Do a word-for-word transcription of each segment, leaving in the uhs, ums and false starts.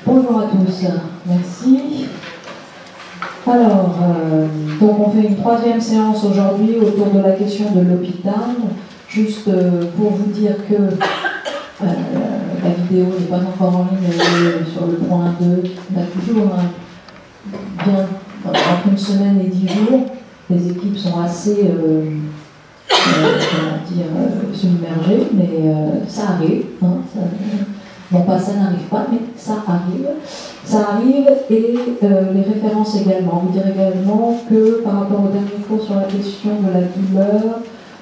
Bonjour à tous, merci. Alors, euh, donc on fait une troisième séance aujourd'hui autour de la question de l'hôpital. Juste euh, pour vous dire que euh, la vidéo n'est pas encore en ligne, elle est sur le point deux. On a toujours un, bien entre une semaine et dix jours. Les équipes sont assez euh, euh, comment dire, euh, submergées, mais euh, ça arrive. Hein, ça, non pas ça n'arrive pas, mais ça arrive. Ça arrive et euh, les références également. Vous dire également que par rapport au dernier cours sur la question de la douleur,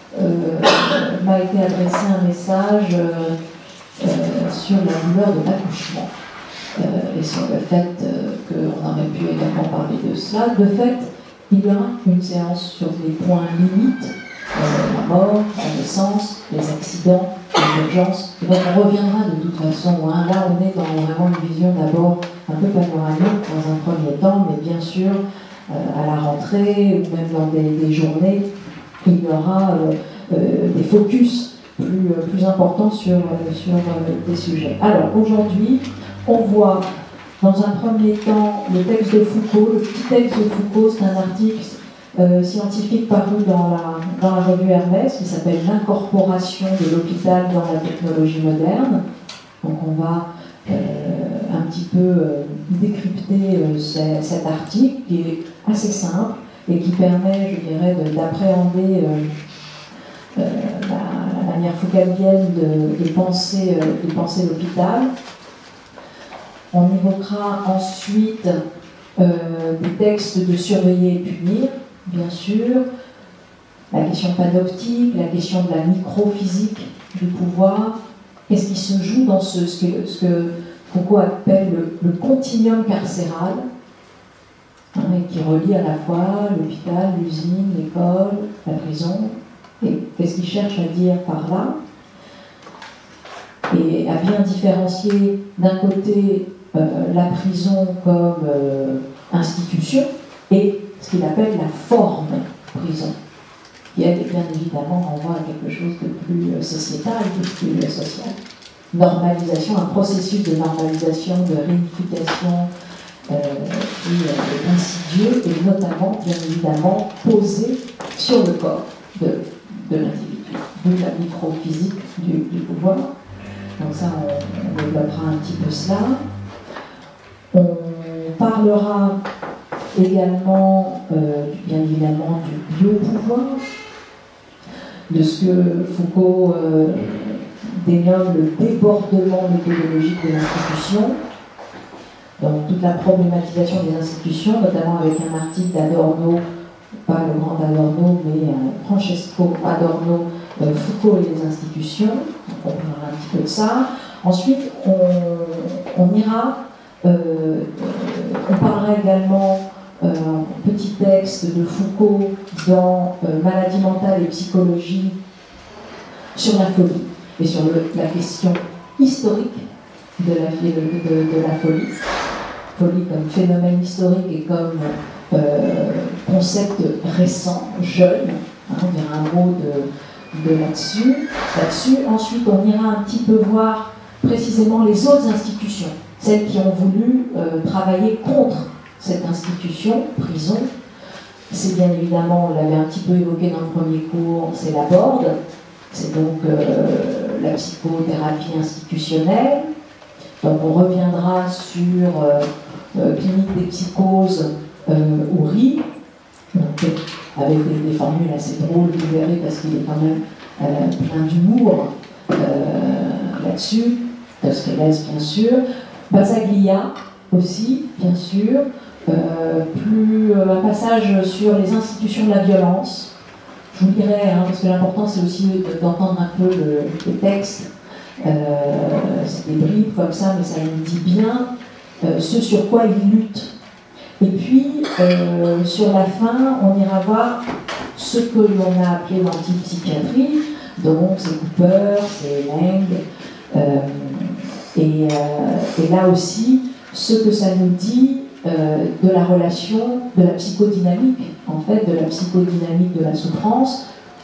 euh, m'a été adressé un message euh, euh, sur la douleur de l'accouchement euh, et sur le fait euh, qu'on aurait pu également parler de cela. De fait, il y aura une séance sur les points limites, euh, la mort, la naissance, les accidents, les urgences. Et donc on reviendra de toute façon. Hein. Là, on est dans vraiment une vision d'abord un peu panoramique dans un premier temps, mais bien sûr, euh, à la rentrée ou même dans des, des journées, il y aura euh, euh, des focus plus, euh, plus importants sur, euh, sur euh, des sujets. Alors aujourd'hui, on voit dans un premier temps le texte de Foucault. Le petit texte de Foucault, c'est un article euh, scientifique paru dans la, dans la revue Hermès qui s'appelle « L'incorporation de l'hôpital dans la technologie moderne ». Donc on va euh, un petit peu euh, décrypter euh, c- cet article qui est assez simple et qui permet, je dirais, de, d'appréhender euh, euh, la, la manière foucaldienne de, de penser, euh, de penser l'hôpital. On évoquera ensuite euh, des textes de surveiller et punir, bien sûr, la question panoptique, la question de la microphysique du pouvoir. Qu'est-ce qui se joue dans ce, ce, que, ce que Foucault appelle le, le continuum carcéral, hein, et qui relie à la fois l'hôpital, l'usine, l'école, la prison. Et qu'est-ce qu'il cherche à dire par là? Et à bien différencier d'un côté euh, la prison comme euh, institution et ce qu'il appelle la forme prison, qui elle, bien évidemment renvoie à quelque chose de plus euh, sociétal, de plus euh, social. Normalisation, un processus de normalisation, de réunification euh, qui est insidieux et notamment, bien évidemment, posé sur le corps de, de l'individu, de la microphysique du, du pouvoir. Donc ça, on, on développera un petit peu cela. On parlera également, euh, bien évidemment, du biopouvoir, de ce que Foucault euh, dénomme le débordement méthodologique de l'institution. Donc toute la problématisation des institutions, notamment avec un article d'Adorno, pas le grand Adorno, mais euh, Francesco Adorno, euh, Foucault et les institutions. Donc on parlera un petit peu de ça. Ensuite, on, on ira, euh, on parlera également euh, un petit texte de Foucault dans euh, Maladie mentale et psychologie sur la folie et sur le, la question historique de la, de, de, de la folie. Folie comme phénomène historique et comme euh, concept récent, jeune. Hein, on dira un mot de, de là-dessus, là-dessus. Ensuite, on ira un petit peu voir précisément les autres institutions, celles qui ont voulu euh, travailler contre cette institution, prison. C'est bien évidemment, on l'avait un petit peu évoqué dans le premier cours, c'est la BORD, c'est donc euh, la psychothérapie institutionnelle. Donc on reviendra sur euh, euh, clinique des psychoses euh, ou R I, donc, avec des, des formules assez drôles, vous verrez, parce qu'il est quand même euh, plein d'humour euh, là-dessus, Dostoïevski bien sûr, Basaglia aussi, bien sûr, euh, plus euh, un passage sur les institutions de la violence. Je vous lirai, hein, parce que l'important c'est aussi d'entendre un peu le, le texte. Euh, c'est des bribes comme ça, mais ça nous dit bien euh, ce sur quoi il lutte. Et puis, euh, sur la fin, on ira voir ce que l'on a appelé l'antipsychiatrie, donc c'est Cooper, c'est Lang, euh, et, euh, et là aussi, ce que ça nous dit euh, de la relation, de la psychodynamique, en fait, de la psychodynamique de la souffrance,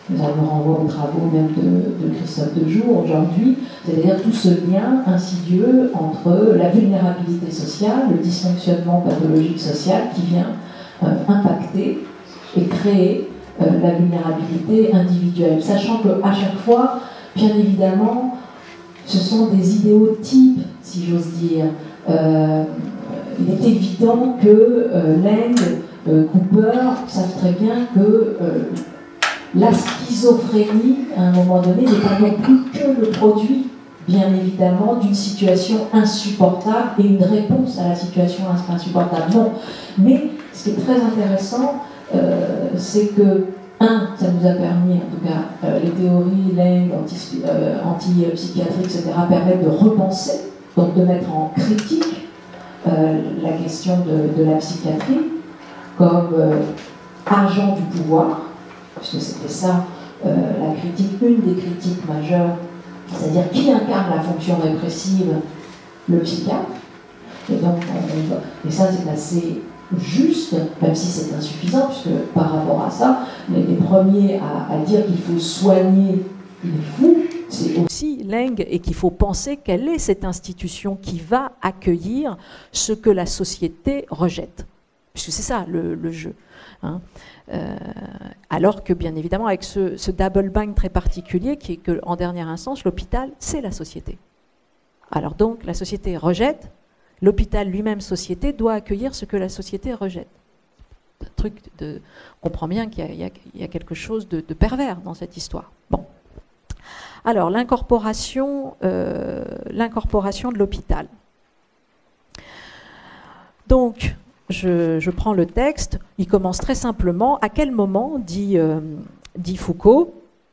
Ça nous renvoie aux travaux même de, de Christophe Dejoux aujourd'hui, c'est-à-dire tout ce lien insidieux entre la vulnérabilité sociale, le dysfonctionnement pathologique social qui vient euh, impacter et créer euh, la vulnérabilité individuelle, sachant qu'à chaque fois, bien évidemment, ce sont des idéotypes, si j'ose dire. Euh, il est évident que euh, Laing, euh, Cooper savent très bien que euh, la schizophrénie, à un moment donné, n'est pas non plus que le produit, bien évidemment, d'une situation insupportable et une réponse à la situation insupportable. Non, mais ce qui est très intéressant, euh, c'est que, un, ça nous a permis, en tout cas, euh, les théories Laing, anti-psychiatrie, et cetera, permettent de repenser, donc de mettre en critique euh, la question de, de la psychiatrie comme euh, agent du pouvoir, puisque c'était ça euh, la critique, une des critiques majeures, c'est-à-dire qui incarne la fonction répressive, le psychiatre. Et donc, on, on, et ça c'est assez juste, même si c'est insuffisant, puisque par rapport à ça, les, les premiers à, à dire qu'il faut soigner les fous, c'est aussi Laing, et qu'il faut penser quelle est cette institution qui va accueillir ce que la société rejette. Puisque c'est ça le, le jeu. Hein. Euh, alors que, bien évidemment, avec ce, ce double bind très particulier, qui est que, en dernière instance, l'hôpital, c'est la société. Alors donc, la société rejette, l'hôpital lui-même, société, doit accueillir ce que la société rejette. Un truc de, on comprend bien qu'il y, y, y a quelque chose de, de pervers dans cette histoire. Bon. Alors, l'incorporation euh, l'incorporation de l'hôpital. Donc, Je, je prends le texte, il commence très simplement. À quel moment, dit, euh, dit Foucault,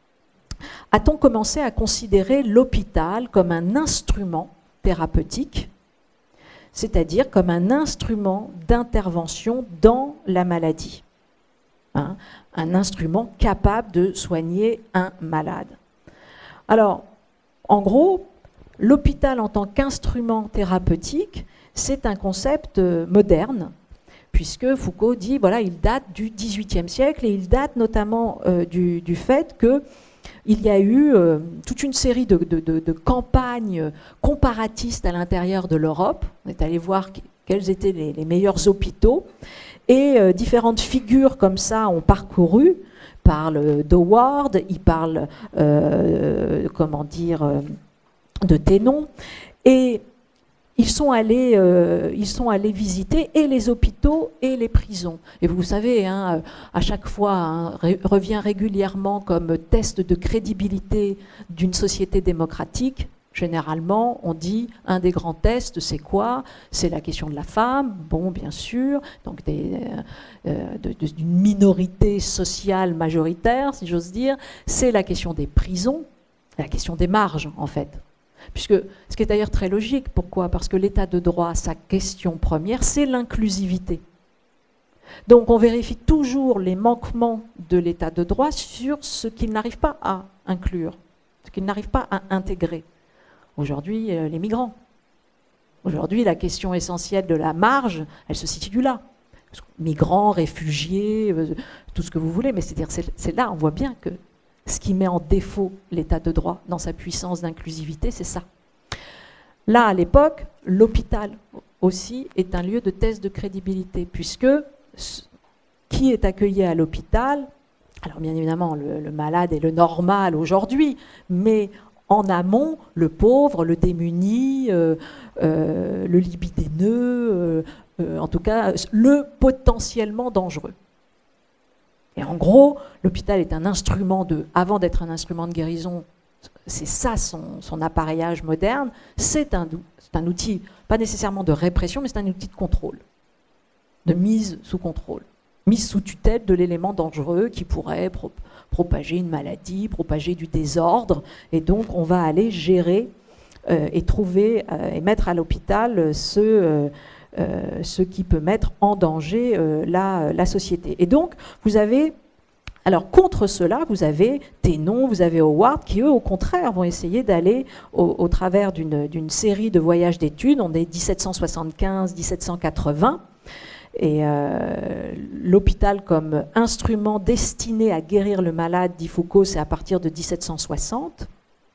a-t-on commencé à considérer l'hôpital comme un instrument thérapeutique, c'est-à-dire comme un instrument d'intervention dans la maladie, hein, un instrument capable de soigner un malade. Alors, en gros, l'hôpital en tant qu'instrument thérapeutique, c'est un concept moderne, puisque Foucault dit, voilà, il date du dix-huitième siècle, et il date notamment euh, du, du fait qu'il y a eu euh, toute une série de, de, de, de campagnes comparatistes à l'intérieur de l'Europe. On est allé voir quels étaient les, les meilleurs hôpitaux, et euh, différentes figures comme ça ont parcouru, parle d'Howard, il parle, euh, comment dire, euh, de Ténon, et Ils sont, allés, euh, ils sont allés visiter et les hôpitaux et les prisons. Et vous savez, hein, à chaque fois, hein, ré, revient régulièrement comme test de crédibilité d'une société démocratique. Généralement, on dit, un des grands tests, c'est quoi? C'est la question de la femme, bon, bien sûr, donc des, euh, de, de, d'une minorité sociale majoritaire, si j'ose dire. C'est la question des prisons, la question des marges, en fait. Puisque, ce qui est d'ailleurs très logique, pourquoi? Parce que l'état de droit, sa question première, c'est l'inclusivité. Donc on vérifie toujours les manquements de l'état de droit sur ce qu'il n'arrive pas à inclure, ce qu'il n'arrive pas à intégrer. Aujourd'hui, euh, les migrants. Aujourd'hui, la question essentielle de la marge, elle se situe là. Migrants, réfugiés, euh, tout ce que vous voulez, mais c'est-à-dire, c'est, c'est là, on voit bien que ce qui met en défaut l'état de droit dans sa puissance d'inclusivité, c'est ça. Là, à l'époque, l'hôpital aussi est un lieu de test de crédibilité, puisque qui est accueilli à l'hôpital, alors bien évidemment, le, le malade est le normal aujourd'hui, mais en amont, le pauvre, le démuni, euh, euh, le libidineux, euh, euh, en tout cas, le potentiellement dangereux. Et en gros, l'hôpital est un instrument de, avant d'être un instrument de guérison, c'est ça son, son appareillage moderne, c'est un, c'est un outil, pas nécessairement de répression, mais c'est un outil de contrôle, de mise sous contrôle, mise sous tutelle de l'élément dangereux qui pourrait pro, propager une maladie, propager du désordre, et donc on va aller gérer euh, et trouver euh, et mettre à l'hôpital ce... Euh, Euh, ce qui peut mettre en danger euh, la, la société. Et donc, vous avez, alors contre cela, vous avez Ténon, vous avez Howard, qui eux, au contraire, vont essayer d'aller au, au travers d'une, d'une série de voyages d'études, on est dix-sept cent soixante-quinze à dix-sept cent quatre-vingts, Et euh, l'hôpital comme instrument destiné à guérir le malade, dit Foucault, c'est à partir de mille sept cent soixante.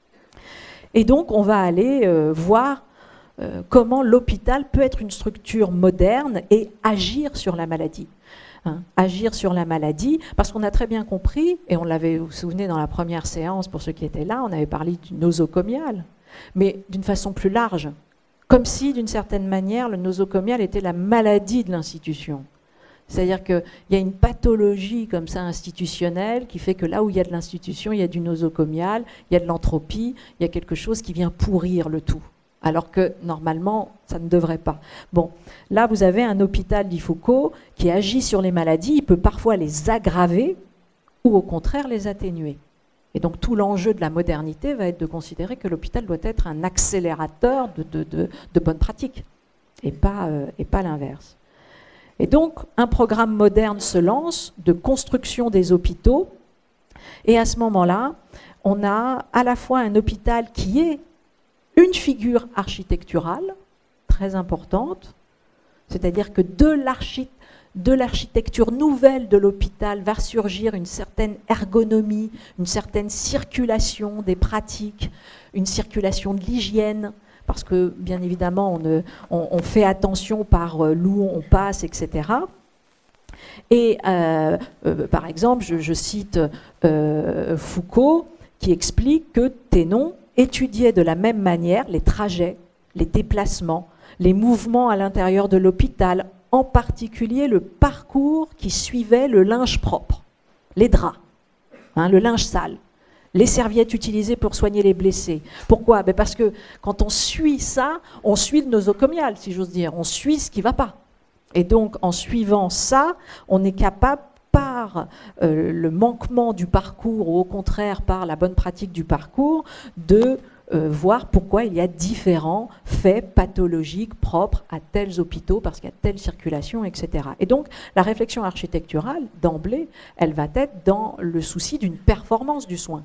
Et donc on va aller euh, voir euh, comment l'hôpital peut être une structure moderne et agir sur la maladie. Hein, agir sur la maladie, parce qu'on a très bien compris, et on l'avait, vous vous souvenez, dans la première séance, pour ceux qui étaient là, on avait parlé du nosocomial, mais d'une façon plus large. Comme si, d'une certaine manière, le nosocomial était la maladie de l'institution. C'est-à-dire qu'il y a une pathologie comme ça institutionnelle qui fait que là où il y a de l'institution, il y a du nosocomial, il y a de l'entropie, il y a quelque chose qui vient pourrir le tout. Alors que, normalement, ça ne devrait pas. Bon, là, vous avez un hôpital, dit Foucault, qui agit sur les maladies, il peut parfois les aggraver ou au contraire les atténuer. Et donc tout l'enjeu de la modernité va être de considérer que l'hôpital doit être un accélérateur de, de, de, de bonnes pratiques, et pas, euh, et pas l'inverse. Et donc un programme moderne se lance de construction des hôpitaux, et à ce moment-là, on a à la fois un hôpital qui est une figure architecturale très importante, c'est-à-dire que de l'architecture, de l'architecture nouvelle de l'hôpital va surgir une certaine ergonomie, une certaine circulation des pratiques, une circulation de l'hygiène, parce que bien évidemment on, ne, on, on fait attention par l'où on passe, et cetera. Et euh, euh, par exemple, je, je cite euh, Foucault qui explique que Thénon étudiait de la même manière les trajets, les déplacements, les mouvements à l'intérieur de l'hôpital, en particulier le parcours qui suivait le linge propre, les draps, hein, le linge sale, les serviettes utilisées pour soigner les blessés. Pourquoi? Ben parce que quand on suit ça, on suit le nosocomial, si j'ose dire, on suit ce qui ne va pas. Et donc en suivant ça, on est capable, par euh, le manquement du parcours, ou au contraire par la bonne pratique du parcours, de Euh, voir pourquoi il y a différents faits pathologiques propres à tels hôpitaux, parce qu'il y a telle circulation, et cetera. Et donc, la réflexion architecturale, d'emblée, elle va être dans le souci d'une performance du soin.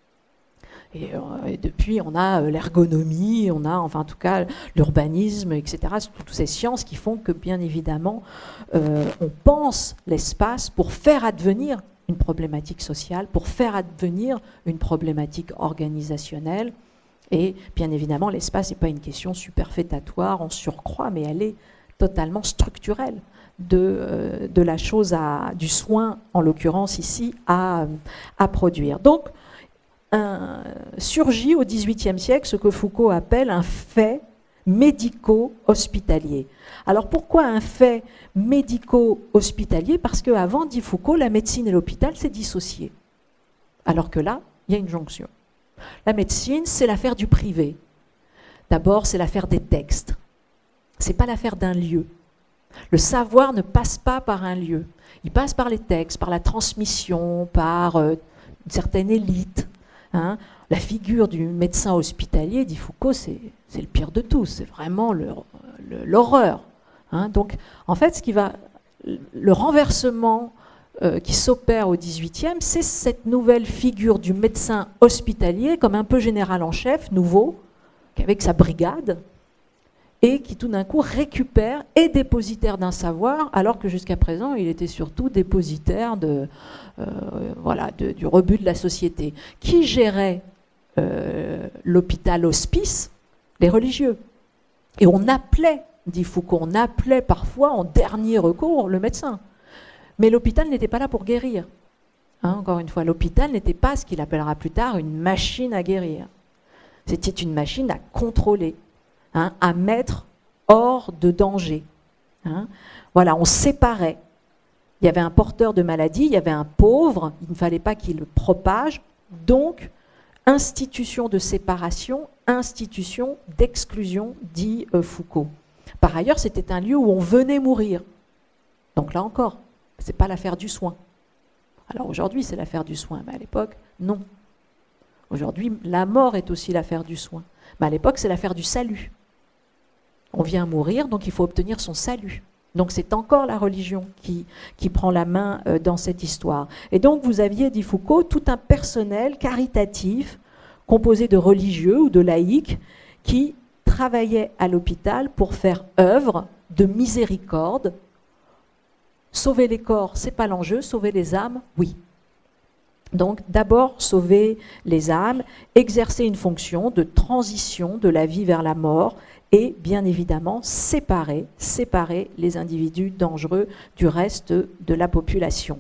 Et, euh, et depuis, on a l'ergonomie, on a, enfin, en tout cas, l'urbanisme, et cetera. Toutes ces sciences qui font que, bien évidemment, euh, on pense l'espace pour faire advenir une problématique sociale, pour faire advenir une problématique organisationnelle. Et bien évidemment, l'espace n'est pas une question superfétatoire en surcroît, mais elle est totalement structurelle de, euh, de la chose, à, du soin, en l'occurrence ici, à, à produire. Donc, un, surgit au dix-huitième siècle ce que Foucault appelle un fait médico-hospitalier. Alors pourquoi un fait médico-hospitalier? Parce qu'avant, dit Foucault, la médecine et l'hôpital s'est dissocié. Alors que là, il y a une jonction. La médecine, c'est l'affaire du privé. D'abord, c'est l'affaire des textes. Ce n'est pas l'affaire d'un lieu. Le savoir ne passe pas par un lieu. Il passe par les textes, par la transmission, par euh, une certaine élite. Hein. La figure du médecin hospitalier, dit Foucault, c'est le pire de tout. C'est vraiment l'horreur. Hein. Donc, en fait, ce qui va, le renversement Euh, qui s'opère au dix-huitième, c'est cette nouvelle figure du médecin hospitalier comme un peu général en chef, nouveau, avec sa brigade, et qui tout d'un coup récupère et dépositaire d'un savoir, alors que jusqu'à présent, il était surtout dépositaire de, euh, voilà, de, du rebut de la société. Qui gérait euh, l'hôpital hospice? Les religieux. Et on appelait, dit Foucault, on appelait parfois en dernier recours le médecin. Mais l'hôpital n'était pas là pour guérir. Hein, encore une fois, l'hôpital n'était pas ce qu'il appellera plus tard une machine à guérir. C'était une machine à contrôler, hein, à mettre hors de danger. Hein. Voilà, on séparait. Il y avait un porteur de maladie, il y avait un pauvre, il ne fallait pas qu'il le propage. Donc, institution de séparation, institution d'exclusion, dit euh, Foucault. Par ailleurs, c'était un lieu où on venait mourir. Donc là encore, ce n'est pas l'affaire du soin. Alors aujourd'hui, c'est l'affaire du soin, mais à l'époque, non. Aujourd'hui, la mort est aussi l'affaire du soin. Mais à l'époque, c'est l'affaire du salut. On vient mourir, donc il faut obtenir son salut. Donc c'est encore la religion qui, qui prend la main euh, dans cette histoire. Et donc vous aviez, dit Foucault, tout un personnel caritatif, composé de religieux ou de laïcs, qui travaillait à l'hôpital pour faire œuvre de miséricorde Sauver les corps, c'est pas l'enjeu, sauver les âmes, oui. Donc d'abord sauver les âmes, exercer une fonction de transition de la vie vers la mort et bien évidemment séparer, séparer les individus dangereux du reste de la population.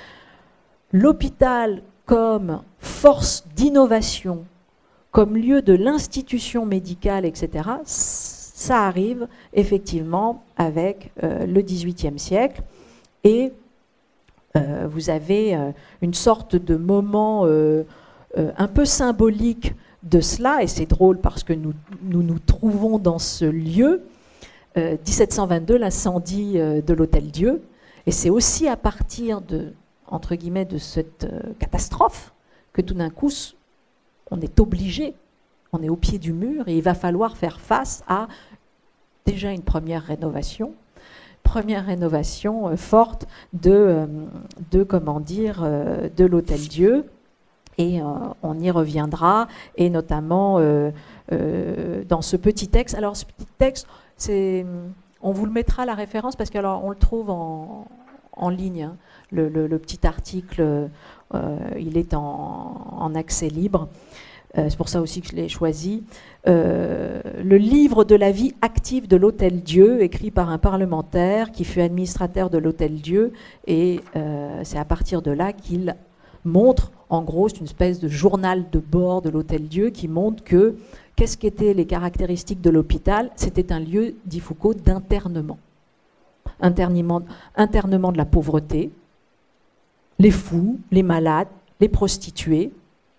L'hôpital comme force d'innovation, comme lieu de l'institution médicale, et cetera, ça arrive effectivement avec euh, le dix-huitième siècle. Et euh, vous avez euh, une sorte de moment euh, euh, un peu symbolique de cela, et c'est drôle parce que nous, nous nous trouvons dans ce lieu, euh, dix-sept cent vingt-deux, l'incendie euh, de l'Hôtel-Dieu, et c'est aussi à partir de, entre guillemets, de cette euh, catastrophe que tout d'un coup, on est obligé, on est au pied du mur, et il va falloir faire face à déjà une première rénovation, première rénovation euh, forte de, euh, de, comment dire, euh, de l'Hôtel-Dieu, et euh, on y reviendra, et notamment euh, euh, dans ce petit texte. Alors ce petit texte, c'est, on vous le mettra la référence, parce qu'on le trouve en, en ligne, hein. le, le, le petit article, euh, il est en, en accès libre. Euh, c'est pour ça aussi que je l'ai choisi. Euh, le livre de la vie active de l'Hôtel-Dieu, écrit par un parlementaire qui fut administrateur de l'Hôtel-Dieu, et euh, c'est à partir de là qu'il montre, en gros, c'est une espèce de journal de bord de l'Hôtel-Dieu qui montre que, qu'est-ce qu'étaient les caractéristiques de l'hôpital? C'était un lieu, dit Foucault, d'internement. Internement, internement de la pauvreté, les fous, les malades, les prostituées.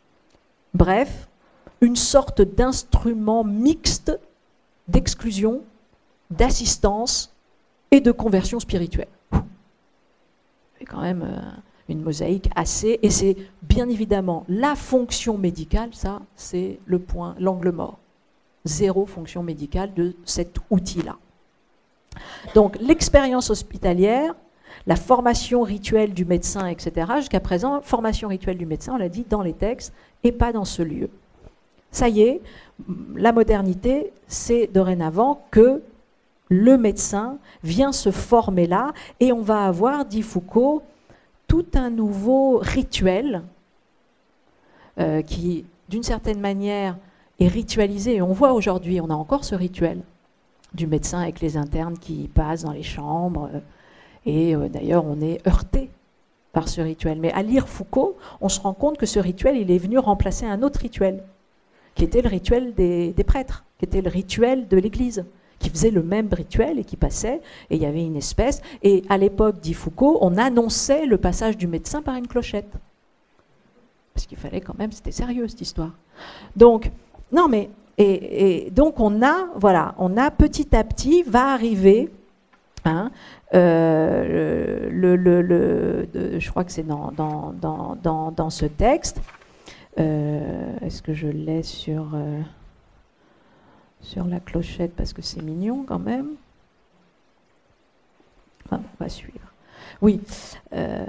Bref, une sorte d'instrument mixte d'exclusion, d'assistance et de conversion spirituelle. C'est quand même euh, une mosaïque assez... Et c'est bien évidemment la fonction médicale, ça, c'est le point, l'angle mort. Zéro fonction médicale de cet outil-là. Donc, l'expérience hospitalière, la formation rituelle du médecin, et cetera. Jusqu'à présent, formation rituelle du médecin, on l'a dit dans les textes, et pas dans ce lieu. Ça y est, la modernité, c'est dorénavant que le médecin vient se former là, et on va avoir, dit Foucault, tout un nouveau rituel euh, qui, d'une certaine manière, est ritualisé. Et on voit aujourd'hui, on a encore ce rituel du médecin avec les internes qui passent dans les chambres, euh, et euh, d'ailleurs, on est heurté par ce rituel. Mais à lire Foucault, on se rend compte que ce rituel, il est venu remplacer un autre rituel, qui était le rituel des, des prêtres, qui était le rituel de l'Église, qui faisait le même rituel et qui passait, et il y avait une espèce, et à l'époque, dit Foucault, on annonçait le passage du médecin par une clochette. Parce qu'il fallait quand même, c'était sérieux cette histoire. Donc, non mais, et, et donc on a, voilà, on a petit à petit, va arriver, hein, euh, le, le, le, de, je crois que c'est dans, dans, dans, dans, dans ce texte, euh, est-ce que je l'ai sur... Euh, sur la clochette, parce que c'est mignon quand même. Ah, on va suivre. Oui. Euh...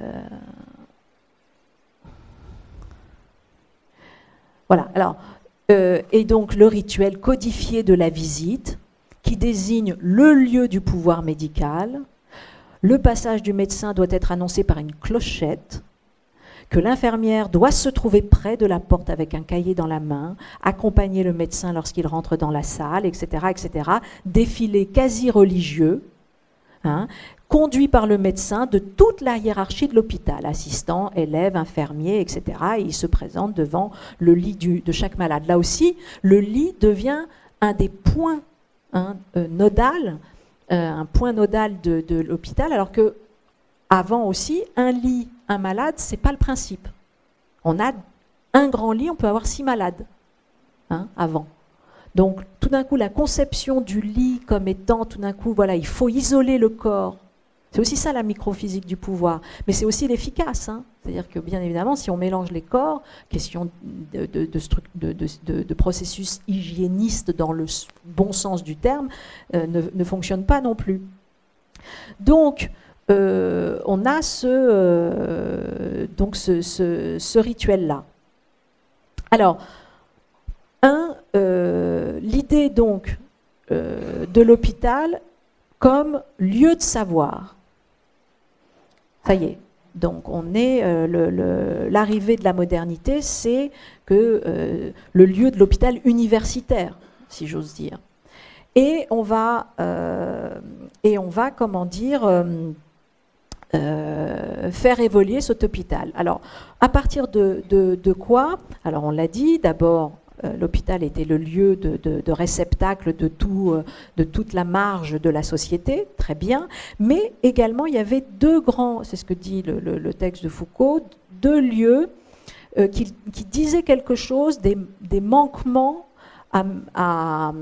Voilà. Alors, euh, et donc le rituel codifié de la visite, qui désigne le lieu du pouvoir médical. Le passage du médecin doit être annoncé par une clochette, que l'infirmière doit se trouver près de la porte avec un cahier dans la main, accompagner le médecin lorsqu'il rentre dans la salle, et cetera, et cetera. Défilé quasi religieux, hein, conduit par le médecin de toute la hiérarchie de l'hôpital, assistant, élève, infirmier, et cetera. Et il se présente devant le lit du, de chaque malade. Là aussi, le lit devient un des points hein, euh, nodal, euh, un point nodal de, de l'hôpital, alors que avant aussi, un lit, un malade, ce n'est pas le principe. On a un grand lit, on peut avoir six malades, hein, avant. Donc, tout d'un coup, la conception du lit comme étant, tout d'un coup, voilà, il faut isoler le corps. C'est aussi ça, la microphysique du pouvoir. Mais c'est aussi l'efficace. Hein. C'est-à-dire que, bien évidemment, si on mélange les corps, question de, de, de, de, de, de, de processus hygiéniste dans le bon sens du terme, euh, ne, ne fonctionne pas non plus. Donc, Euh, on a ce, euh, donc ce, ce, ce rituel-là. Alors, un, euh, l'idée donc euh, de l'hôpital comme lieu de savoir. Ça y est. Donc, on est euh, l'arrivée de la modernité, c'est que euh, le lieu de l'hôpital universitaire, si j'ose dire. Et on va, euh, et on va, comment dire, euh, euh, faire évoluer cet hôpital. Alors, à partir de, de, de quoi? Alors, on l'a dit, d'abord, euh, l'hôpital était le lieu de, de, de réceptacle de, tout, euh, de toute la marge de la société, très bien, mais également, il y avait deux grands, c'est ce que dit le, le, le texte de Foucault, deux lieux euh, qui, qui disaient quelque chose des, des manquements à, à,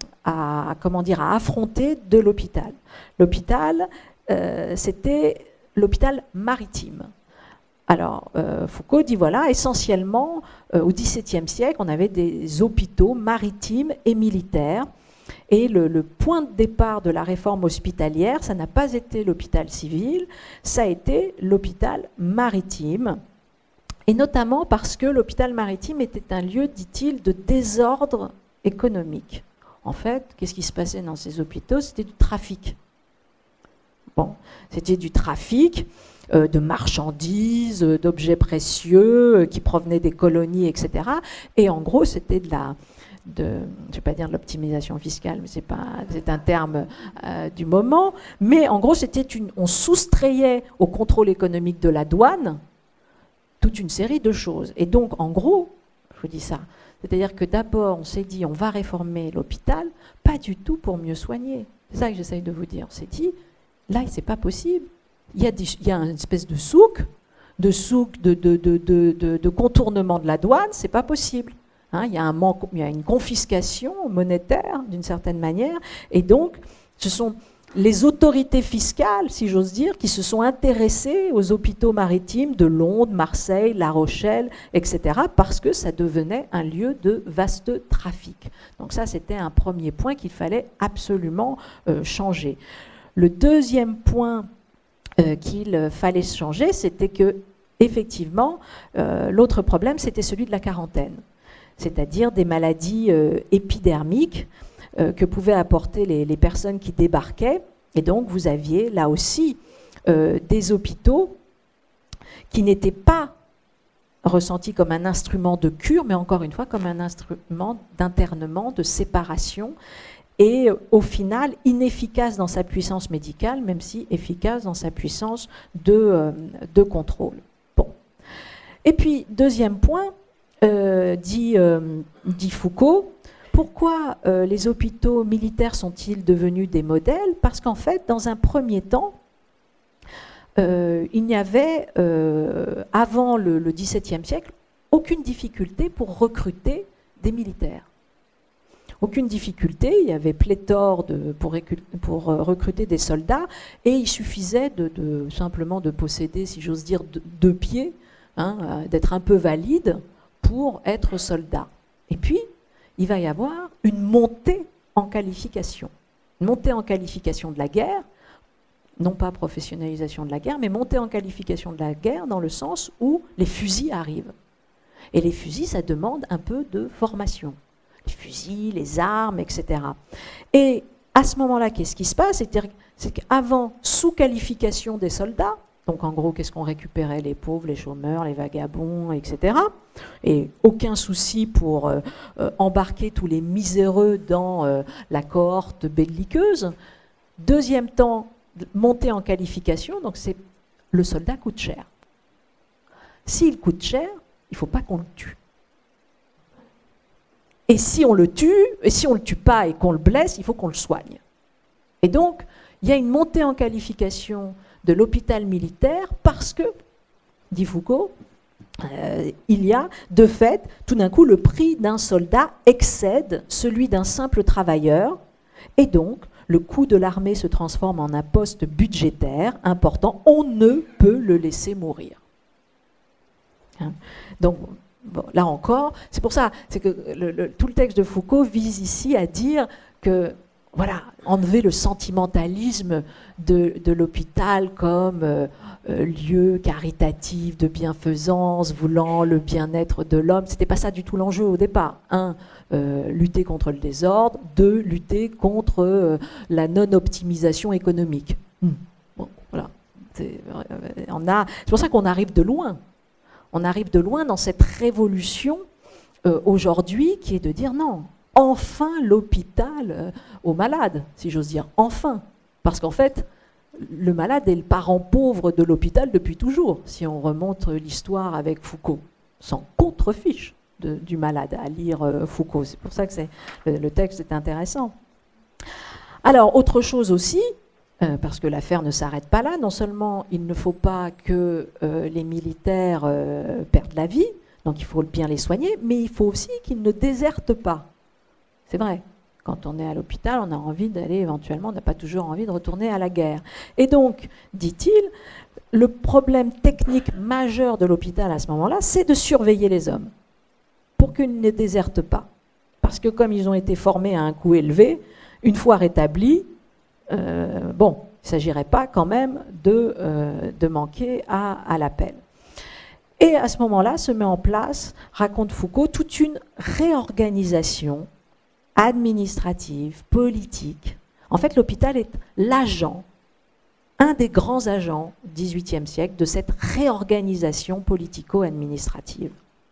à, comment dire, à affronter de l'hôpital. L'hôpital, euh, c'était l'hôpital maritime. Alors, euh, Foucault dit, voilà, essentiellement, euh, au dix-septième siècle, on avait des hôpitaux maritimes et militaires. Et le, le point de départ de la réforme hospitalière, ça n'a pas été l'hôpital civil, ça a été l'hôpital maritime. Et notamment parce que l'hôpital maritime était un lieu, dit-il, de désordre économique. En fait, qu'est-ce qui se passait dans ces hôpitaux? C'était du trafic. Bon, c'était du trafic euh, de marchandises, euh, d'objets précieux euh, qui provenaient des colonies, et cetera. Et en gros, c'était de la, de, je ne vais pas dire de l'optimisation fiscale, mais c'est pas, c'est un terme euh, du moment. Mais en gros, c'était une, on soustrayait au contrôle économique de la douane toute une série de choses. Et donc, en gros, je vous dis ça, c'est-à-dire que d'abord, on s'est dit, on va réformer l'hôpital, pas du tout pour mieux soigner. C'est ça que j'essaye de vous dire. On s'est dit, là, c'est pas possible. Il y a, des, il y a une espèce de souk, de souk, de, de, de, de, de, de contournement de la douane, c'est pas possible. Hein, il y a un manque, il y a une confiscation monétaire, d'une certaine manière, et donc, ce sont les autorités fiscales, si j'ose dire, qui se sont intéressées aux hôpitaux maritimes de Londres, Marseille, La Rochelle, et cetera, parce que ça devenait un lieu de vaste trafic. Donc ça, c'était un premier point qu'il fallait absolument euh, changer. Le deuxième point euh, qu'il fallait changer, c'était que, effectivement, euh, l'autre problème, c'était celui de la quarantaine, c'est-à-dire des maladies euh, épidermiques euh, que pouvaient apporter les, les personnes qui débarquaient. Et donc, vous aviez là aussi euh, des hôpitaux qui n'étaient pas ressentis comme un instrument de cure, mais encore une fois, comme un instrument d'internement, de séparation, et au final inefficace dans sa puissance médicale, même si efficace dans sa puissance de, euh, de contrôle. Bon. Et puis, deuxième point, euh, dit, euh, dit Foucault, pourquoi euh, les hôpitaux militaires sont-ils devenus des modèles? Parce qu'en fait, dans un premier temps, euh, il n'y avait, euh, avant le, le dix-septième siècle, aucune difficulté pour recruter des militaires. Aucune difficulté, il y avait pléthore de, pour, pour recruter des soldats, et il suffisait de, de, simplement de posséder, si j'ose dire, deux, deux pieds, hein, d'être un peu valide pour être soldat. Et puis, il va y avoir une montée en qualification. Une montée en qualification de la guerre, non pas professionnalisation de la guerre, mais montée en qualification de la guerre dans le sens où les fusils arrivent. Et les fusils, ça demande un peu de formation. Les fusils, les armes, et cetera. Et à ce moment-là, qu'est-ce qui se passe? C'est qu'avant, sous qualification des soldats, donc en gros, qu'est-ce qu'on récupérait? Les pauvres, les chômeurs, les vagabonds, et cetera. Et aucun souci pour euh, euh, embarquer tous les miséreux dans euh, la cohorte belliqueuse. Deuxième temps, monter en qualification, donc c'est le soldat coûte cher. S'il coûte cher, il ne faut pas qu'on le tue. Et si on le tue, et si on ne le tue pas et qu'on le blesse, il faut qu'on le soigne. Et donc, il y a une montée en qualification de l'hôpital militaire parce que, dit Foucault, euh, il y a, de fait, tout d'un coup, le prix d'un soldat excède celui d'un simple travailleur, et donc, le coût de l'armée se transforme en un poste budgétaire important. On ne peut le laisser mourir. Hein? Donc, bon, là encore, c'est pour ça, c'est que le, le, tout le texte de Foucault vise ici à dire que, voilà, enlever le sentimentalisme de, de l'hôpital comme euh, euh, lieu caritatif de bienfaisance, voulant le bien-être de l'homme. C'était pas ça du tout l'enjeu au départ. Un, euh, lutter contre le désordre. Deux, lutter contre euh, la non-optimisation économique. Hum. Bon, voilà. C'est on a, c'est pour ça qu'on arrive de loin. On arrive de loin dans cette révolution euh, aujourd'hui qui est de dire non, enfin l'hôpital euh, aux malades, si j'ose dire, enfin. Parce qu'en fait, le malade est le parent pauvre de l'hôpital depuis toujours, si on remonte l'histoire avec Foucault. Sans contrefiche de, du malade à lire euh, Foucault. C'est pour ça que c'est, le, le texte est intéressant. Alors, autre chose aussi, euh, parce que l'affaire ne s'arrête pas là, non seulement il ne faut pas que euh, les militaires euh, perdent la vie, donc il faut bien les soigner, mais il faut aussi qu'ils ne désertent pas. C'est vrai. Quand on est à l'hôpital, on a envie d'aller éventuellement, on n'a pas toujours envie de retourner à la guerre. Et donc, dit-il, le problème technique majeur de l'hôpital à ce moment-là, c'est de surveiller les hommes pour qu'ils ne désertent pas. Parce que comme ils ont été formés à un coût élevé, une fois rétablis, euh, bon, il ne s'agirait pas quand même de, euh, de manquer à, à l'appel. Et à ce moment-là, se met en place, raconte Foucault, toute une réorganisation administrative, politique. En fait, l'hôpital est l'agent, un des grands agents du dix-huitième siècle de cette réorganisation politico-administrative.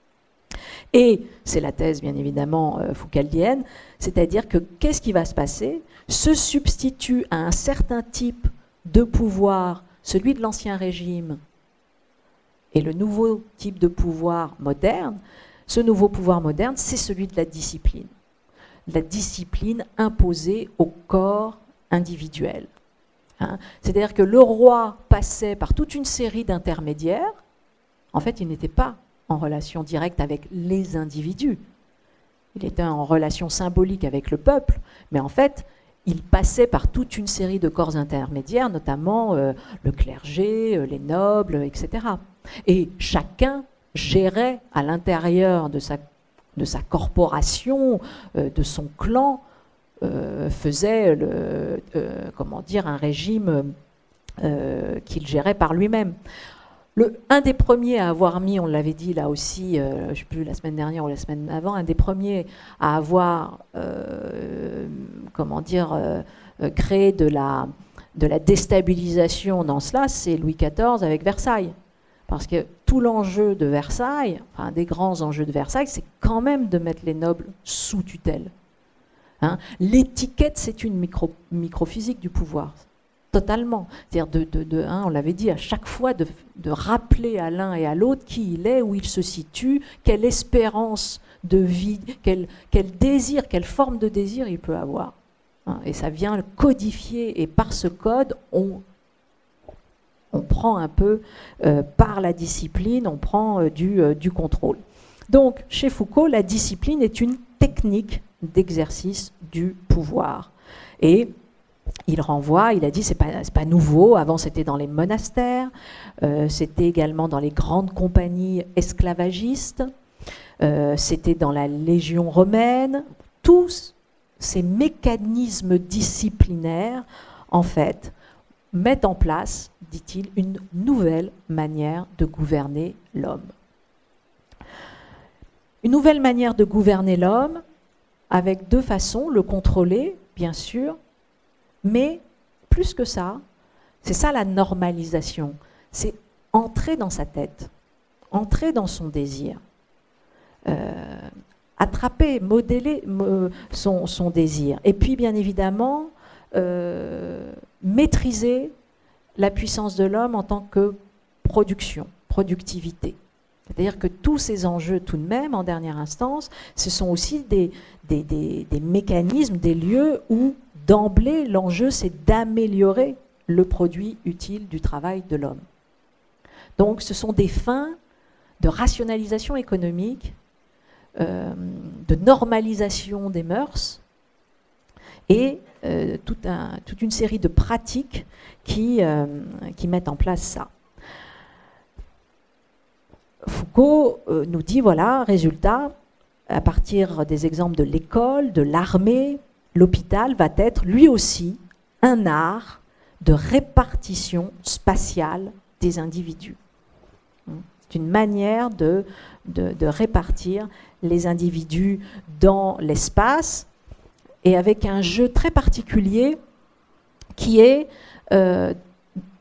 Et c'est la thèse, bien évidemment, euh, foucaldienne, c'est-à-dire que qu'est-ce qui va se passer? Se substitue à un certain type de pouvoir, celui de l'Ancien Régime, et le nouveau type de pouvoir moderne. Ce nouveau pouvoir moderne, c'est celui de la discipline. La discipline imposée au corps individuel. Hein. C'est-à-dire que le roi passait par toute une série d'intermédiaires. En fait, il n'était pas en relation directe avec les individus. Il était en relation symbolique avec le peuple, mais en fait, il passait par toute une série de corps intermédiaires, notamment euh, le clergé, euh, les nobles, et cetera. Et chacun gérait à l'intérieur de sa de sa corporation, euh, de son clan, euh, faisait le, euh, comment dire, un régime euh, qu'il gérait par lui-même. Le, un des premiers à avoir mis, on l'avait dit là aussi, euh, je ne sais plus la semaine dernière ou la semaine avant, un des premiers à avoir, euh, comment dire, euh, créé de la, de la déstabilisation dans cela, c'est Louis quatorze avec Versailles. Parce que tout l'enjeu de Versailles, enfin, un des grands enjeux de Versailles, c'est quand même de mettre les nobles sous tutelle. Hein, l'étiquette, c'est une micro, microphysique du pouvoir, totalement. C'est-à-dire, de, de, de, hein, on l'avait dit, à chaque fois de, de rappeler à l'un et à l'autre qui il est, où il se situe, quelle espérance de vie, quel, quel désir, quelle forme de désir il peut avoir. Hein, et ça vient le codifier, et par ce code, on... on prend un peu, euh, par la discipline, on prend euh, du, euh, du contrôle. Donc, chez Foucault, la discipline est une technique d'exercice du pouvoir. Et il renvoie, il a dit, c'est pas, c'est pas nouveau, avant c'était dans les monastères, euh, c'était également dans les grandes compagnies esclavagistes, euh, c'était dans la Légion romaine. Tous ces mécanismes disciplinaires, en fait, mettent en place, dit-il, une nouvelle manière de gouverner l'homme. Une nouvelle manière de gouverner l'homme avec deux façons, le contrôler, bien sûr, mais plus que ça, c'est ça la normalisation, c'est entrer dans sa tête, entrer dans son désir, euh, attraper, modeler son, son désir. Et puis, bien évidemment, euh, maîtriser la puissance de l'homme en tant que production, productivité. C'est-à-dire que tous ces enjeux, tout de même, en dernière instance, ce sont aussi des, des, des, des mécanismes, des lieux où, d'emblée, l'enjeu, c'est d'améliorer le produit utile du travail de l'homme. Donc, ce sont des fins de rationalisation économique, euh, de normalisation des mœurs, et euh, tout un, toute une série de pratiques qui, euh, qui mettent en place ça. Foucault euh, nous dit, voilà, résultat, à partir des exemples de l'école, de l'armée, l'hôpital va être lui aussi un art de répartition spatiale des individus. C'est une manière de, de, de répartir les individus dans l'espace, et avec un jeu très particulier qui est euh, parfois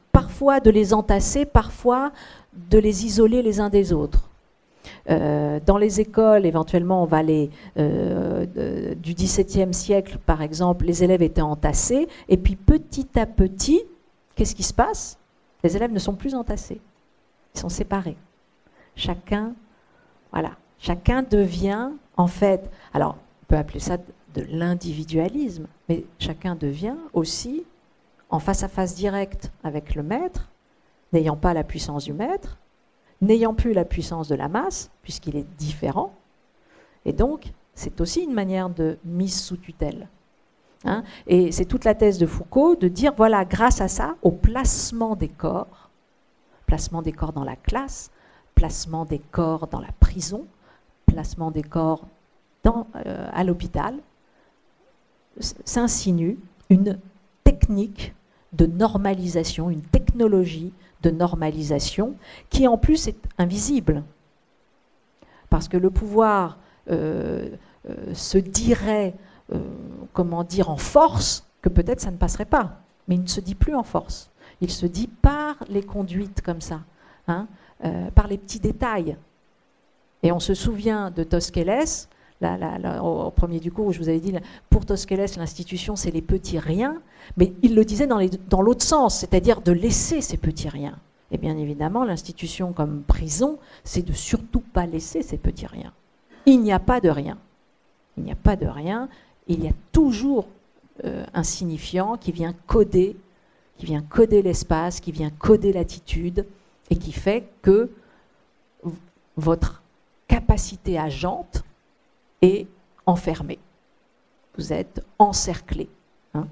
parfois de les entasser, parfois de les isoler les uns des autres. Euh, dans les écoles, éventuellement, on va les, euh, de, du dix-septième siècle, par exemple, les élèves étaient entassés, et puis petit à petit, qu'est-ce qui se passe? Les élèves ne sont plus entassés, ils sont séparés. Chacun, voilà, chacun devient, en fait, alors, on peut appeler ça de l'individualisme, mais chacun devient aussi en face à face direct avec le maître, n'ayant pas la puissance du maître, n'ayant plus la puissance de la masse, puisqu'il est différent. Et donc, c'est aussi une manière de mise sous tutelle. Hein, et c'est toute la thèse de Foucault de dire, voilà, grâce à ça, au placement des corps, placement des corps dans la classe, placement des corps dans la prison, placement des corps dans, euh, à l'hôpital, s'insinue une technique de normalisation, une technologie de normalisation qui en plus est invisible. Parce que le pouvoir euh, euh, se dirait, euh, comment dire, en force, que peut-être ça ne passerait pas. Mais il ne se dit plus en force. Il se dit par les conduites comme ça, hein, euh, par les petits détails. Et on se souvient de Tosquelles, la, la, la, au, au premier du cours où je vous avais dit, pour Tosquelles, l'institution, c'est les petits riens, mais il le disait dans, les, dans l'autre sens, c'est-à-dire de laisser ces petits riens. Et bien évidemment, l'institution comme prison, c'est de surtout pas laisser ces petits riens. Il n'y a pas de rien. Il n'y a pas de rien. Il y a toujours euh, un signifiant qui vient coder, qui vient coder l'espace, qui vient coder l'attitude, et qui fait que votre capacité agente est enfermée. Vous êtes encerclé. Hein.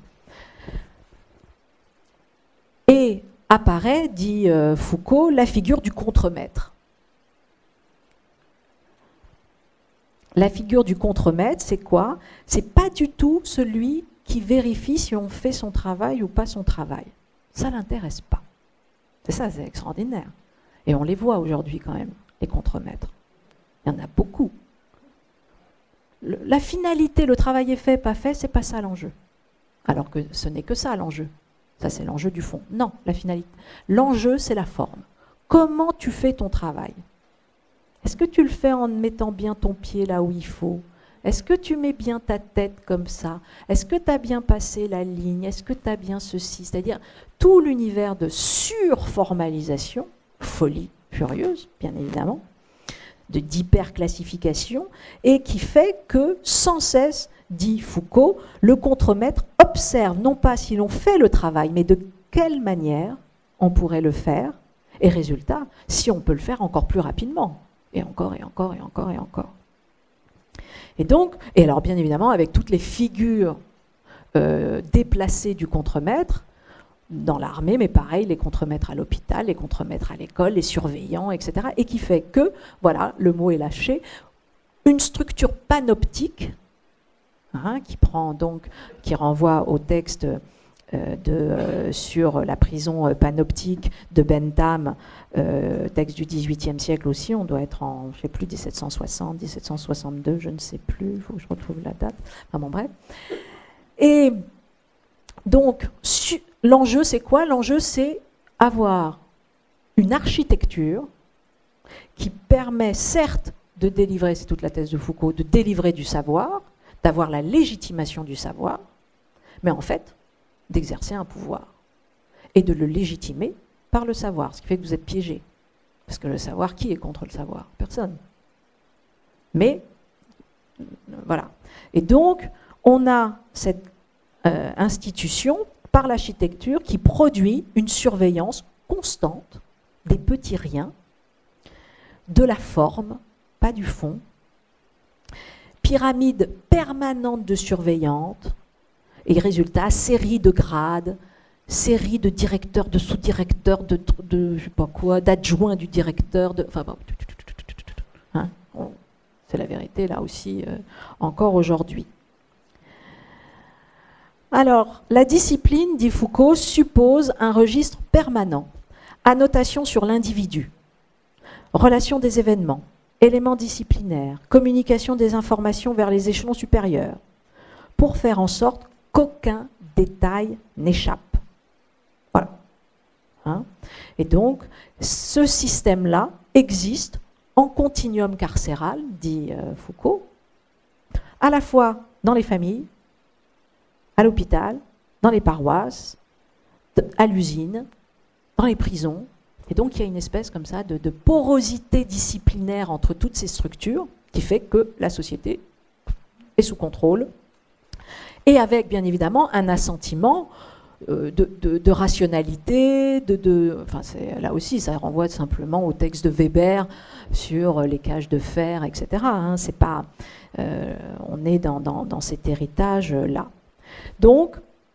Et apparaît, dit euh, Foucault, la figure du contremaître. La figure du contremaître, c'est quoi? C'est pas du tout celui qui vérifie si on fait son travail ou pas son travail. Ça l'intéresse pas. C'est ça, c'est extraordinaire. Et on les voit aujourd'hui quand même, les contremaîtres. Il y en a beaucoup. Le, la finalité, le travail est fait, pas fait, c'est pas ça l'enjeu. Alors que ce n'est que ça l'enjeu. Ça, c'est l'enjeu du fond. Non, la finalité. L'enjeu, c'est la forme. Comment tu fais ton travail? Est-ce que tu le fais en mettant bien ton pied là où il faut? Est-ce que tu mets bien ta tête comme ça? Est-ce que tu as bien passé la ligne? Est-ce que tu as bien ceci? C'est-à-dire tout l'univers de surformalisation, folie furieuse, bien évidemment, de d'hyperclassification, et qui fait que, sans cesse, dit Foucault, le contremaître observe non pas si l'on fait le travail, mais de quelle manière on pourrait le faire, et résultat, si on peut le faire encore plus rapidement, et encore, et encore, et encore, et encore. Et donc, et alors bien évidemment, avec toutes les figures euh, déplacées du contremaître, dans l'armée, mais pareil, les contremaîtres à l'hôpital, les contremaîtres à l'école, les surveillants, et cetera, et qui fait que, voilà, le mot est lâché, une structure panoptique, hein, qui prend donc, qui renvoie au texte euh, de, euh, sur la prison euh, panoptique de Bentham, euh, texte du dix-huitième siècle aussi, on doit être en, je ne sais plus, dix-sept cent soixante, dix-sept cent soixante-deux, je ne sais plus, il faut que je retrouve la date, enfin bon, bref. Et donc, l'enjeu, c'est quoi? L'enjeu, c'est avoir une architecture qui permet, certes, de délivrer, c'est toute la thèse de Foucault, de délivrer du savoir, d'avoir la légitimation du savoir, mais en fait, d'exercer un pouvoir et de le légitimer par le savoir, ce qui fait que vous êtes piégé. Parce que le savoir, qui est contre le savoir? Personne. Mais, voilà. Et donc, on a cette euh, institution, par l'architecture, qui produit une surveillance constante des petits riens, de la forme, pas du fond, pyramide permanente de surveillante, et résultat, série de grades, série de directeurs, de sous-directeurs, de, de je sais pas quoi, d'adjoints du directeur, de, enfin bon, hein, c'est la vérité là aussi, euh, encore aujourd'hui. Alors, la discipline, dit Foucault, suppose un registre permanent, annotation sur l'individu, relation des événements, éléments disciplinaires, communication des informations vers les échelons supérieurs, pour faire en sorte qu'aucun détail n'échappe. Voilà. Hein. Et donc, ce système-là existe en continuum carcéral, dit euh, Foucault, à la fois dans les familles, à l'hôpital, dans les paroisses, à l'usine, dans les prisons. Et donc, il y a une espèce comme ça de, de porosité disciplinaire entre toutes ces structures qui fait que la société est sous contrôle et avec, bien évidemment, un assentiment euh, de, de, de rationalité, de, de, enfin, là aussi, ça renvoie simplement au texte de Weber sur les cages de fer, et cetera. Hein, c'est pas, euh, on est dans, dans, dans cet héritage-là. Donc,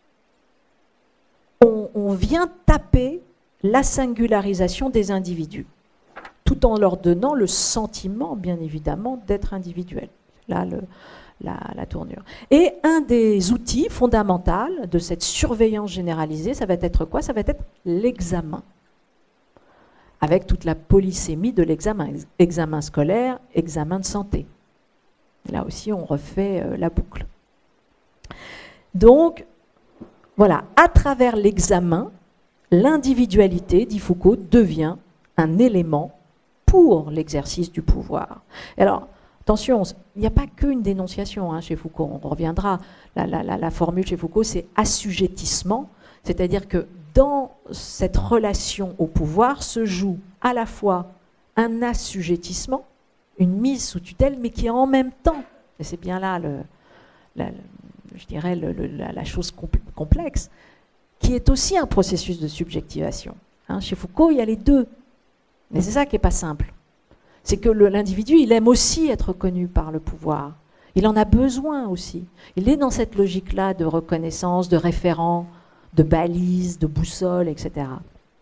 on, on vient taper la singularisation des individus, tout en leur donnant le sentiment, bien évidemment, d'être individuel. Là, le, la, la tournure. Et un des outils fondamentaux de cette surveillance généralisée, ça va être quoi? Ça va être l'examen, avec toute la polysémie de l'examen, examen scolaire, examen de santé. Là aussi, on refait euh, la boucle. Donc, voilà, à travers l'examen, l'individualité, dit Foucault, devient un élément pour l'exercice du pouvoir. Alors, attention, il n'y a pas qu'une dénonciation hein, chez Foucault, on reviendra. La, la, la, la formule chez Foucault, c'est assujettissement, c'est-à-dire que dans cette relation au pouvoir se joue à la fois un assujettissement, une mise sous tutelle, mais qui est en même temps, et c'est bien là, le, la, je dirais, le, le, la, la chose complexe, qui est aussi un processus de subjectivation. Hein, chez Foucault, il y a les deux. Mais c'est ça qui n'est pas simple. C'est que l'individu, il aime aussi être reconnu par le pouvoir. Il en a besoin aussi. Il est dans cette logique-là de reconnaissance, de référent, de balise, de boussole, et cetera.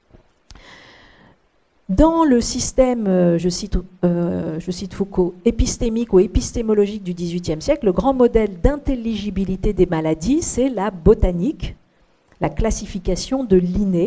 Dans le système, je cite, euh, je cite Foucault, épistémique ou épistémologique du dix-huitième siècle, le grand modèle d'intelligibilité des maladies, c'est la botanique, la classification de Linné.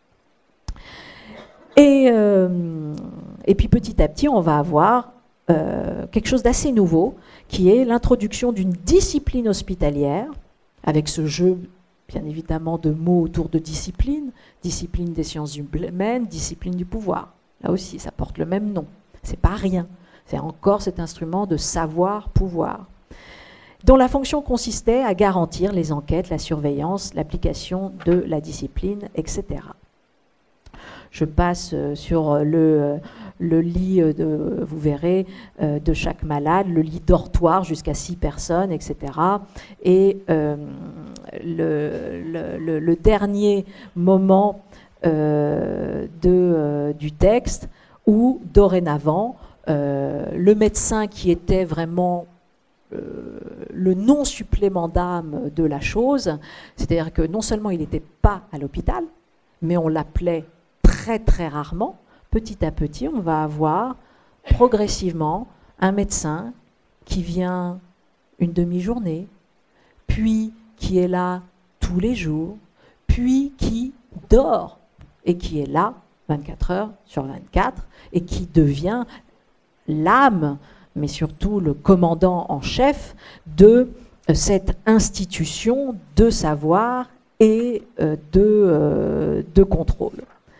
Et, euh, et puis petit à petit, on va avoir euh, quelque chose d'assez nouveau, qui est l'introduction d'une discipline hospitalière, avec ce jeu, bien évidemment, de mots autour de discipline, discipline des sciences humaines, discipline du pouvoir. Là aussi, ça porte le même nom. C'est pas rien. C'est encore cet instrument de savoir-pouvoir, dont la fonction consistait à garantir les enquêtes, la surveillance, l'application de la discipline, et cetera. Je passe sur le, le lit, de, vous verrez, de chaque malade, le lit dortoir jusqu'à six personnes, et cetera. Et euh, le, le, le dernier moment euh, de, euh, du texte où, dorénavant, euh, le médecin qui était vraiment euh, le non-supplément d'âme de la chose, c'est-à-dire que non seulement il n'était pas à l'hôpital, mais on l'appelait très très rarement, petit à petit, on va avoir progressivement un médecin qui vient une demi-journée, puis qui est là tous les jours, puis qui dort et qui est là vingt-quatre heures sur vingt-quatre et qui devient l'âme, mais surtout le commandant en chef de cette institution de savoir et de, euh, de contrôle.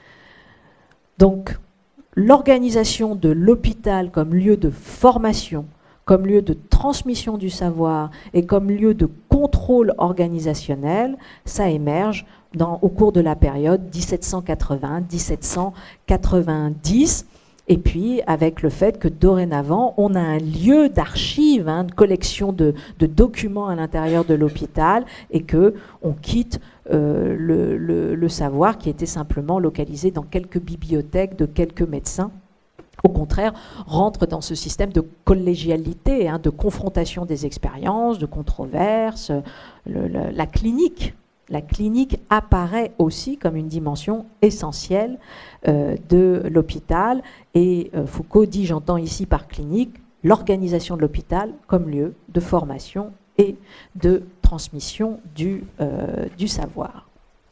Donc, l'organisation de l'hôpital comme lieu de formation, comme lieu de transmission du savoir et comme lieu de contrôle organisationnel, ça émerge dans, au cours de la période mille sept cent quatre-vingts à mille sept cent quatre-vingt-dix, et puis avec le fait que dorénavant, on a un lieu d'archives, hein, de collection de, de documents à l'intérieur de l'hôpital, et qu'on quitte euh, le, le, le savoir qui était simplement localisé dans quelques bibliothèques de quelques médecins. Au contraire, rentre dans ce système de collégialité, hein, de confrontation des expériences, de controverses, le, le, la clinique. La clinique apparaît aussi comme une dimension essentielle euh, de l'hôpital. Et euh, Foucault dit, j'entends ici par clinique, l'organisation de l'hôpital comme lieu de formation et de transmission du, euh, du savoir.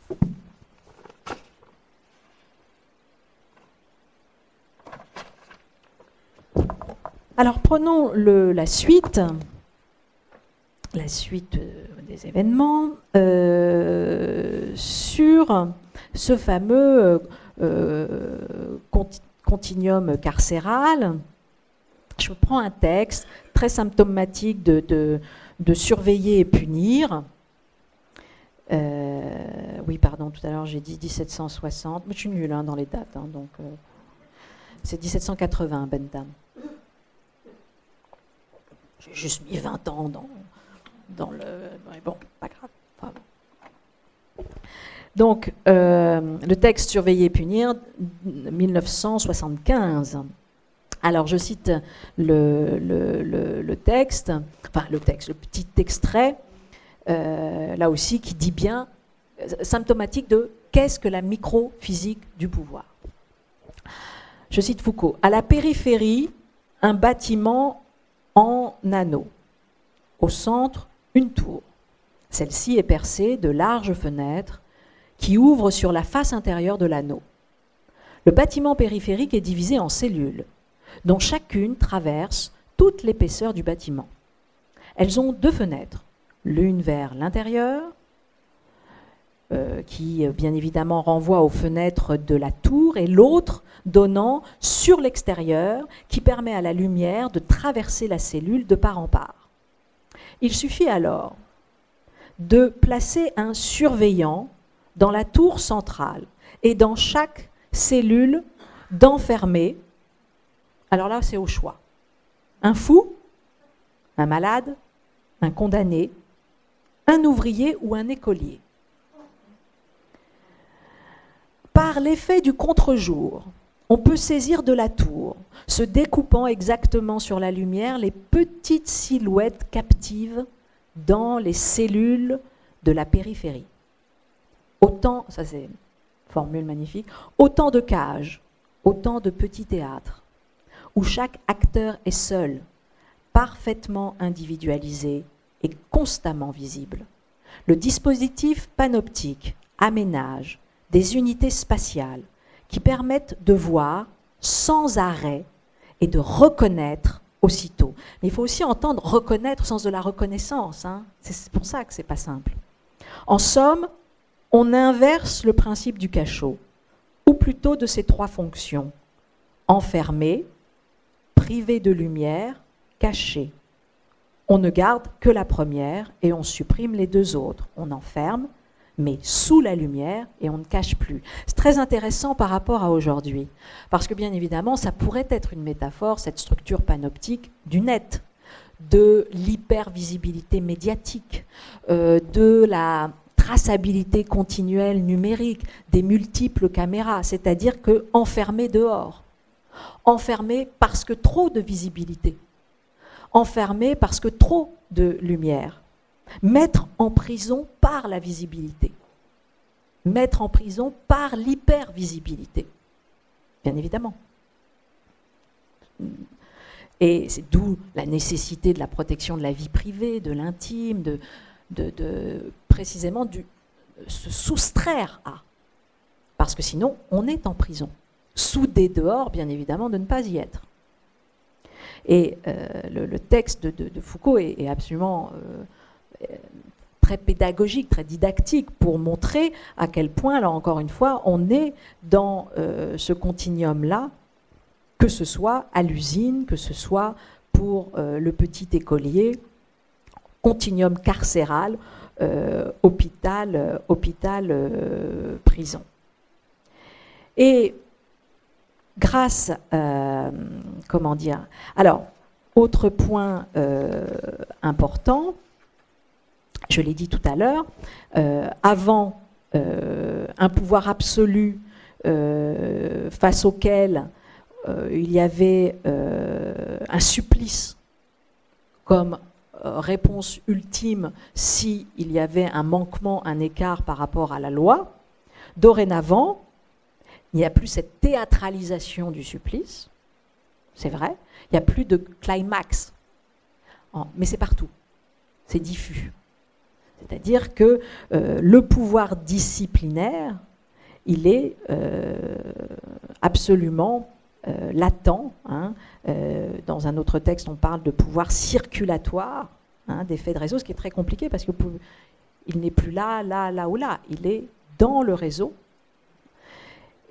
Alors prenons le, la suite, la suite des événements, euh, sur ce fameux euh, continuum carcéral. Je prends un texte très symptomatique de, de, de surveiller et punir. Euh, oui, pardon, tout à l'heure j'ai dit mille sept cent soixante, mais je suis nulle hein, dans les dates, hein, donc euh, c'est mille sept cent quatre-vingts, Bentham. J'ai juste mis vingt ans dans, dans le... Mais bon, pas grave. Enfin, bon. Donc, euh, le texte Surveiller et punir, mille neuf cent soixante-quinze. Alors, je cite le, le, le, le texte, enfin le texte, le petit extrait, euh, là aussi, qui dit bien, symptomatique de qu'est-ce que la microphysique du pouvoir. Je cite Foucault. À la périphérie, un bâtiment en anneau. Au centre, une tour. Celle-ci est percée de larges fenêtres qui ouvrent sur la face intérieure de l'anneau. Le bâtiment périphérique est divisé en cellules, dont chacune traverse toute l'épaisseur du bâtiment. Elles ont deux fenêtres, l'une vers l'intérieur, euh, qui bien évidemment renvoie aux fenêtres de la tour, et l'autre donnant sur l'extérieur, qui permet à la lumière de traverser la cellule de part en part. Il suffit alors de placer un surveillant dans la tour centrale et dans chaque cellule d'enfermer, alors là c'est au choix, un fou, un malade, un condamné, un ouvrier ou un écolier. Par l'effet du contre-jour, on peut saisir de la tour, se découpant exactement sur la lumière, les petites silhouettes captives dans les cellules de la périphérie. Autant, ça c'est une formule magnifique, autant de cages, autant de petits théâtres, où chaque acteur est seul, parfaitement individualisé et constamment visible. Le dispositif panoptique aménage des unités spatiales qui permettent de voir sans arrêt et de reconnaître aussitôt. Mais il faut aussi entendre reconnaître au sens de la reconnaissance. Hein. C'est pour ça que ce n'est pas simple. En somme, on inverse le principe du cachot, ou plutôt de ses trois fonctions. Enfermé, privé de lumière, caché. On ne garde que la première et on supprime les deux autres. On enferme, mais sous la lumière, et on ne cache plus. C'est très intéressant par rapport à aujourd'hui, parce que bien évidemment, ça pourrait être une métaphore, cette structure panoptique du net, de l'hypervisibilité médiatique, euh, de la traçabilité continuelle numérique, des multiples caméras, c'est-à-dire que enfermé dehors, enfermé parce que trop de visibilité, enfermé parce que trop de lumière. Mettre en prison par la visibilité, mettre en prison par l'hypervisibilité, bien évidemment. Et c'est d'où la nécessité de la protection de la vie privée, de l'intime, de, de, de précisément du, de se soustraire à. Parce que sinon, on est en prison. Soudé dehors, bien évidemment, de ne pas y être. Et euh, le, le texte de, de, de Foucault est, est absolument... Euh, très pédagogique, très didactique pour montrer à quel point, là encore une fois, on est dans euh, ce continuum-là, que ce soit à l'usine, que ce soit pour euh, le petit écolier, continuum carcéral, euh, hôpital, euh, hôpital euh, prison. Et grâce, euh, comment dire, alors, autre point euh, important, je l'ai dit tout à l'heure, euh, avant euh, un pouvoir absolu euh, face auquel euh, il y avait euh, un supplice comme euh, réponse ultime s'il y avait un manquement, un écart par rapport à la loi, dorénavant, il n'y a plus cette théâtralisation du supplice, c'est vrai, il n'y a plus de climax, mais c'est partout, c'est diffus. C'est-à-dire que euh, le pouvoir disciplinaire, il est euh, absolument euh, latent. Hein. Euh, dans un autre texte, on parle de pouvoir circulatoire, hein, d'effet de réseau, ce qui est très compliqué parce qu'il n'est plus là, là, là ou là. Il est dans le réseau.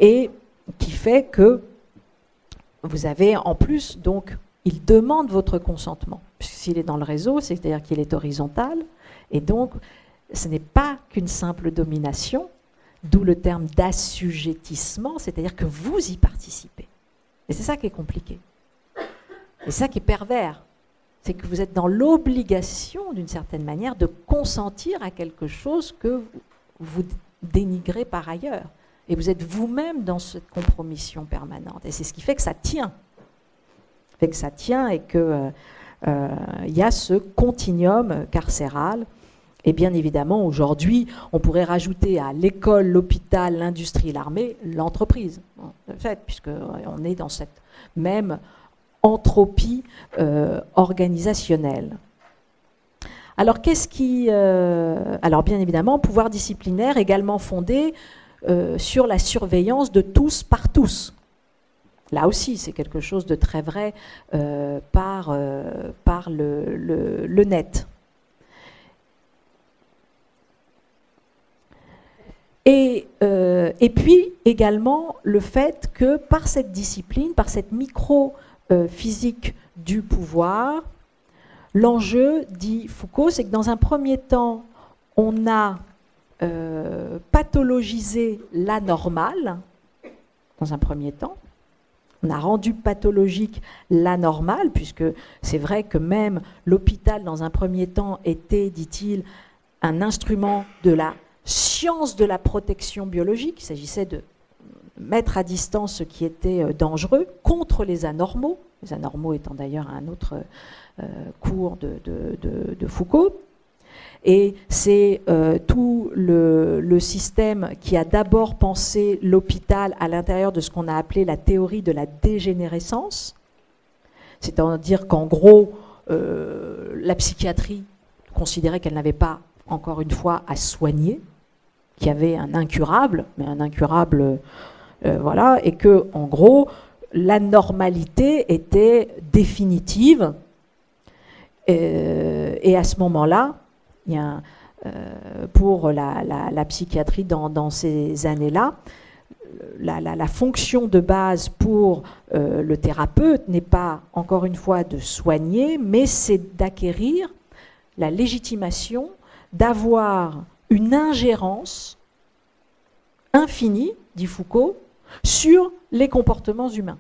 et qui fait que vous avez en plus, donc, il demande votre consentement. Puisque s'il est dans le réseau, c'est-à-dire qu'il est horizontal, et donc ce n'est pas qu'une simple domination, d'où le terme d'assujettissement, c'est-à-dire que vous y participez. Et c'est ça qui est compliqué. Et c'est ça qui est pervers. C'est que vous êtes dans l'obligation, d'une certaine manière, de consentir à quelque chose que vous dénigrez par ailleurs. Et vous êtes vous-même dans cette compromission permanente. Et c'est ce qui fait que ça tient. Fait que ça tient et qu'il euh, euh, y a ce continuum carcéral. Et bien évidemment, aujourd'hui, on pourrait rajouter à l'école, l'hôpital, l'industrie, l'armée, l'entreprise. De fait, puisqu'on est dans cette même entropie euh, organisationnelle. Alors, qu'est-ce qui... Euh, alors, bien évidemment, pouvoir disciplinaire également fondé euh, sur la surveillance de tous par tous. Là aussi, c'est quelque chose de très vrai euh, par, euh, par le, le, le net. Et, euh, et puis, également, le fait que par cette discipline, par cette micro- Euh, physique du pouvoir, l'enjeu, dit Foucault, c'est que dans un premier temps, on a euh, pathologisé l'anormal, dans un premier temps, on a rendu pathologique l'anormal, puisque c'est vrai que même l'hôpital, dans un premier temps, était, dit-il, un instrument de la science de la protection biologique. Il s'agissait de mettre à distance ce qui était dangereux contre les anormaux, les anormaux étant d'ailleurs un autre euh, cours de, de, de, de Foucault. Et c'est euh, tout le, le système qui a d'abord pensé l'hôpital à l'intérieur de ce qu'on a appelé la théorie de la dégénérescence, c'est-à-dire qu'en gros, euh, la psychiatrie considérait qu'elle n'avait pas, encore une fois, à soigner, qu'il y avait un incurable, mais un incurable... Euh, voilà, et que, en gros, la normalité était définitive. Euh, et à ce moment-là, il y a, euh, pour la, la, la psychiatrie dans, dans ces années-là, la, la, la fonction de base pour euh, le thérapeute n'est pas, encore une fois, de soigner, mais c'est d'acquérir la légitimation d'avoir une ingérence infinie, dit Foucault, sur les comportements humains.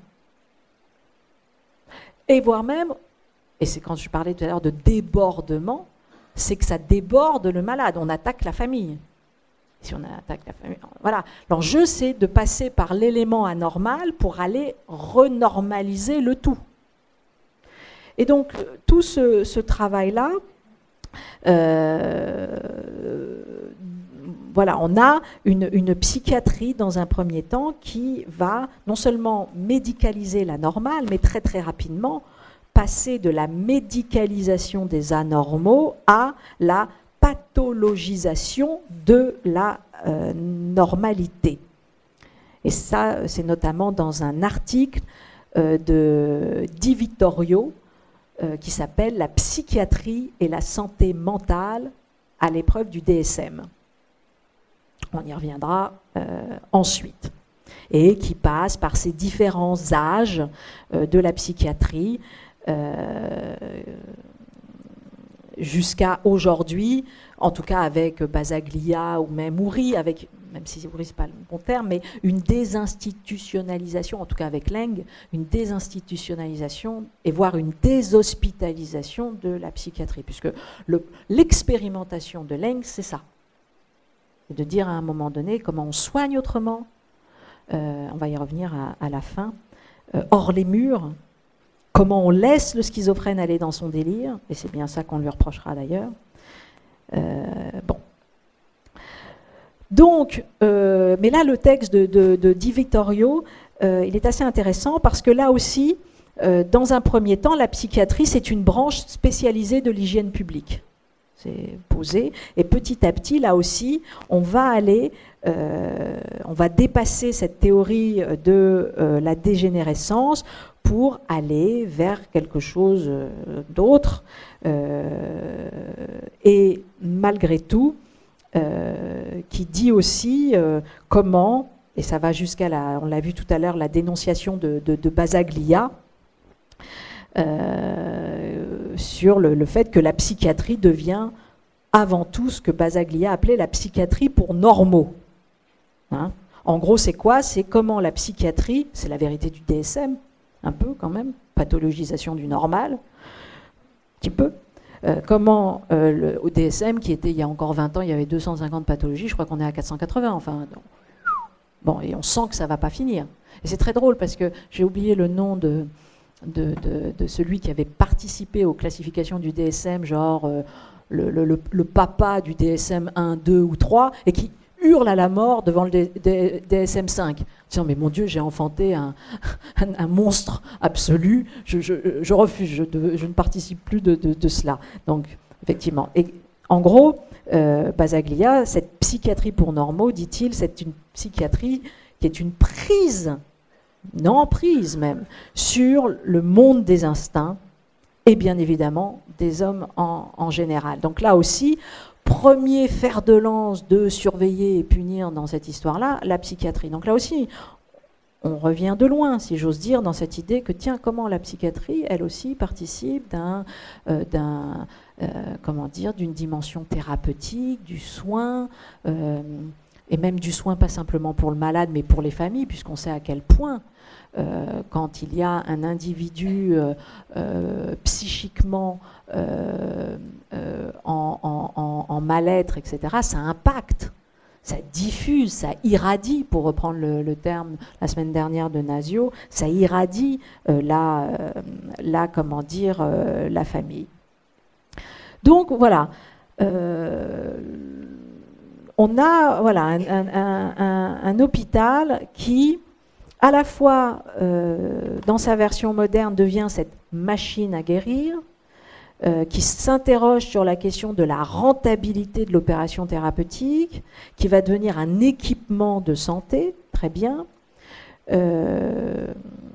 Et voire même, et c'est quand je parlais tout à l'heure de débordement, c'est que ça déborde le malade, on attaque la famille. Si on attaque la famille, voilà. L'enjeu, c'est de passer par l'élément anormal pour aller renormaliser le tout. Et donc, tout ce, ce travail-là, euh, voilà, on a une, une psychiatrie dans un premier temps qui va non seulement médicaliser la normale, mais très très rapidement passer de la médicalisation des anormaux à la pathologisation de la euh, normalité. Et ça, c'est notamment dans un article euh, de Di Vittorio euh, qui s'appelle « La psychiatrie et la santé mentale à l'épreuve du D S M ». On y reviendra euh, ensuite. Et qui passe par ces différents âges euh, de la psychiatrie euh, jusqu'à aujourd'hui, en tout cas avec Basaglia ou même Oury, avec, même si Oury c'est pas le bon terme, mais une désinstitutionnalisation, en tout cas avec Laing, une désinstitutionnalisation et voire une déshospitalisation de la psychiatrie, puisque le, l'expérimentation de Laing, c'est ça. Et de dire à un moment donné comment on soigne autrement, euh, on va y revenir à, à la fin, euh, hors les murs, comment on laisse le schizophrène aller dans son délire, et c'est bien ça qu'on lui reprochera d'ailleurs. Euh, bon. Donc, euh, mais là le texte de, de, de Di Vittorio, euh, il est assez intéressant parce que là aussi, euh, dans un premier temps, la psychiatrie c'est une branche spécialisée de l'hygiène publique. C'est posé, et petit à petit, là aussi, on va aller, euh, on va dépasser cette théorie de euh, la dégénérescence pour aller vers quelque chose euh, d'autre. Euh, et malgré tout, euh, qui dit aussi euh, comment et ça va jusqu'à, la, on l'a vu tout à l'heure, la dénonciation de, de, de Basaglia, euh, sur le, le fait que la psychiatrie devient avant tout ce que Basaglia appelait la psychiatrie pour normaux. Hein? En gros, c'est quoi? C'est comment la psychiatrie, c'est la vérité du D S M, un peu quand même, pathologisation du normal, un petit peu. Euh, comment euh, le, au D S M, qui était il y a encore vingt ans, il y avait deux cent cinquante pathologies, je crois qu'on est à quatre cent quatre-vingts, enfin. Donc, bon, et on sent que ça ne va pas finir. Et c'est très drôle parce que j'ai oublié le nom de, de, de, de celui qui avait participé aux classifications du D S M, genre euh, le, le, le papa du D S M un, deux ou trois, et qui hurle à la mort devant le D S M cinq, disant mais mon Dieu, j'ai enfanté un, un, un monstre absolu, je, je, je refuse, je, de, je ne participe plus de, de, de cela. Donc effectivement, et en gros, euh, Basaglia, cette psychiatrie pour normaux, dit-il, c'est une psychiatrie qui est une prise, une emprise même, sur le monde des instincts et bien évidemment des hommes en, en général. Donc là aussi, premier fer de lance de surveiller et punir dans cette histoire-là, la psychiatrie. Donc là aussi, on revient de loin, si j'ose dire, dans cette idée que, tiens, comment la psychiatrie, elle aussi, participe d'un, euh, d'un, euh, comment dire, d'une dimension thérapeutique, du soin, euh, et même du soin pas simplement pour le malade, mais pour les familles, puisqu'on sait à quel point, euh, quand il y a un individu euh, euh, psychiquement euh, euh, en, en, en, en mal-être, et cetera, ça impacte. Ça diffuse, ça irradie, pour reprendre le, le terme la semaine dernière de Nasio, ça irradie euh, la, euh, la, comment dire, euh, la famille. Donc voilà, euh, on a voilà, un, un, un, un hôpital qui, à la fois, euh, dans sa version moderne, devient cette machine à guérir, Euh, qui s'interroge sur la question de la rentabilité de l'opération thérapeutique, qui va devenir un équipement de santé, très bien. Euh,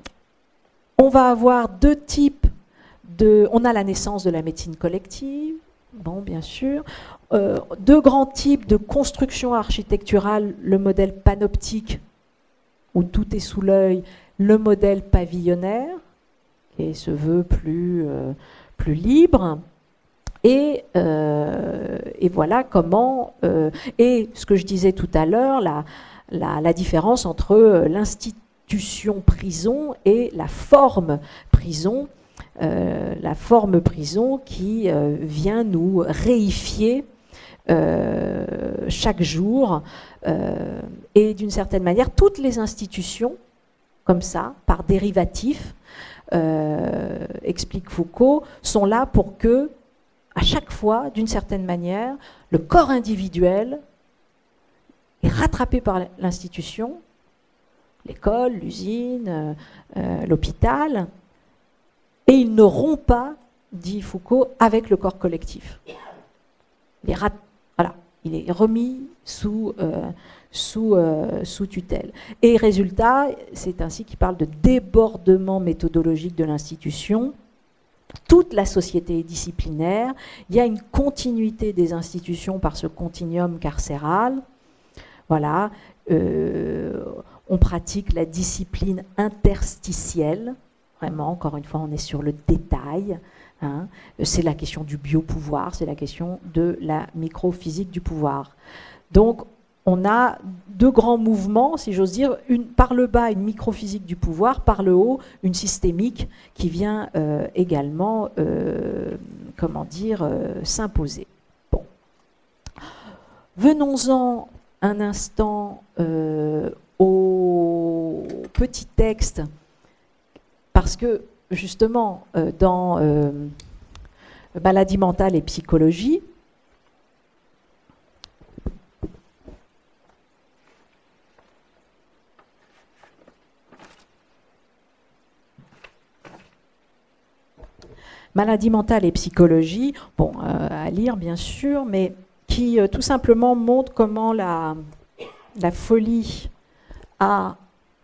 on va avoir deux types de... On a la naissance de la médecine collective, bon, bien sûr. Euh, deux grands types de construction architecturale, le modèle panoptique, où tout est sous l'œil, le modèle pavillonnaire, qui se veut plus... Euh, plus libre, et, euh, et voilà comment, euh, et ce que je disais tout à l'heure, la, la, la différence entre l'institution prison et la forme prison, euh, la forme prison qui euh, vient nous réifier euh, chaque jour, euh, et d'une certaine manière, toutes les institutions, comme ça, par dérivatif, Euh, explique Foucault, sont là pour que, à chaque fois, d'une certaine manière, le corps individuel est rattrapé par l'institution, l'école, l'usine, euh, euh, l'hôpital, et il ne rompt pas, dit Foucault, avec le corps collectif. Il est, voilà, il est remis sous... Euh, Sous, euh, sous tutelle. Et résultat, c'est ainsi qu'il parle de débordement méthodologique de l'institution. Toute la société est disciplinaire. Il y a une continuité des institutions par ce continuum carcéral. Voilà. Euh, on pratique la discipline interstitielle. Vraiment, encore une fois, on est sur le détail. Hein. C'est la question du biopouvoir, c'est la question de la microphysique du pouvoir. Donc, on a deux grands mouvements, si j'ose dire, une, par le bas une microphysique du pouvoir, par le haut une systémique qui vient euh, également, euh, comment dire, euh, s'imposer. Bon. Venons-en un instant euh, au petit texte, parce que justement, euh, dans euh, Maladie mentale et psychologie, Maladie mentale et psychologie, bon, euh, à lire bien sûr, mais qui euh, tout simplement montre comment la, la folie a...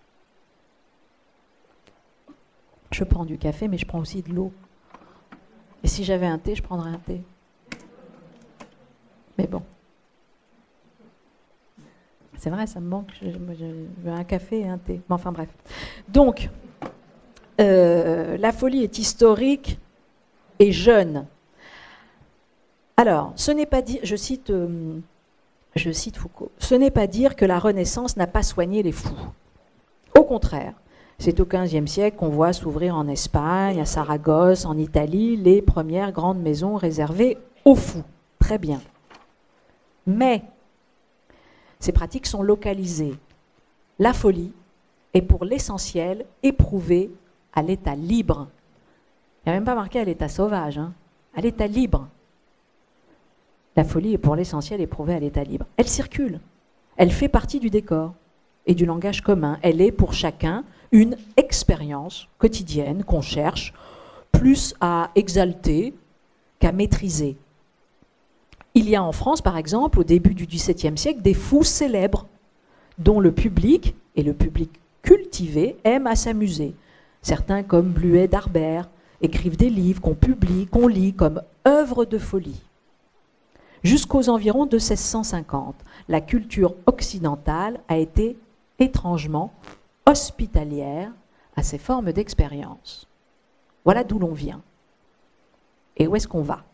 Je prends du café, mais je prends aussi de l'eau. Et si j'avais un thé, je prendrais un thé. Mais bon. c'est vrai, ça me manque. Je, je, je veux un café et un thé. Mais enfin bref. Donc, euh, la folie est historique et jeune. Alors, ce n'est pas dire, je cite, euh, je cite Foucault, ce n'est pas dire que la Renaissance n'a pas soigné les fous. Au contraire, c'est au quinzième siècle qu'on voit s'ouvrir en Espagne, à Saragosse, en Italie, les premières grandes maisons réservées aux fous. Très bien. Mais ces pratiques sont localisées. La folie est pour l'essentiel éprouvée à l'état libre. Il n'y a même pas marqué à l'état sauvage, hein, à l'état libre. La folie est pour l'essentiel éprouvée à l'état libre. Elle circule, elle fait partie du décor et du langage commun. Elle est pour chacun une expérience quotidienne qu'on cherche plus à exalter qu'à maîtriser. Il y a en France, par exemple, au début du dix-septième siècle, des fous célèbres dont le public, et le public cultivé, aime à s'amuser. Certains, comme Bluet d'Arbert, écrivent des livres qu'on publie, qu'on lit comme œuvres de folie. Jusqu'aux environs de seize cent cinquante, la culture occidentale a été étrangement hospitalière à ces formes d'expérience. Voilà d'où l'on vient. Et où est-ce qu'on va?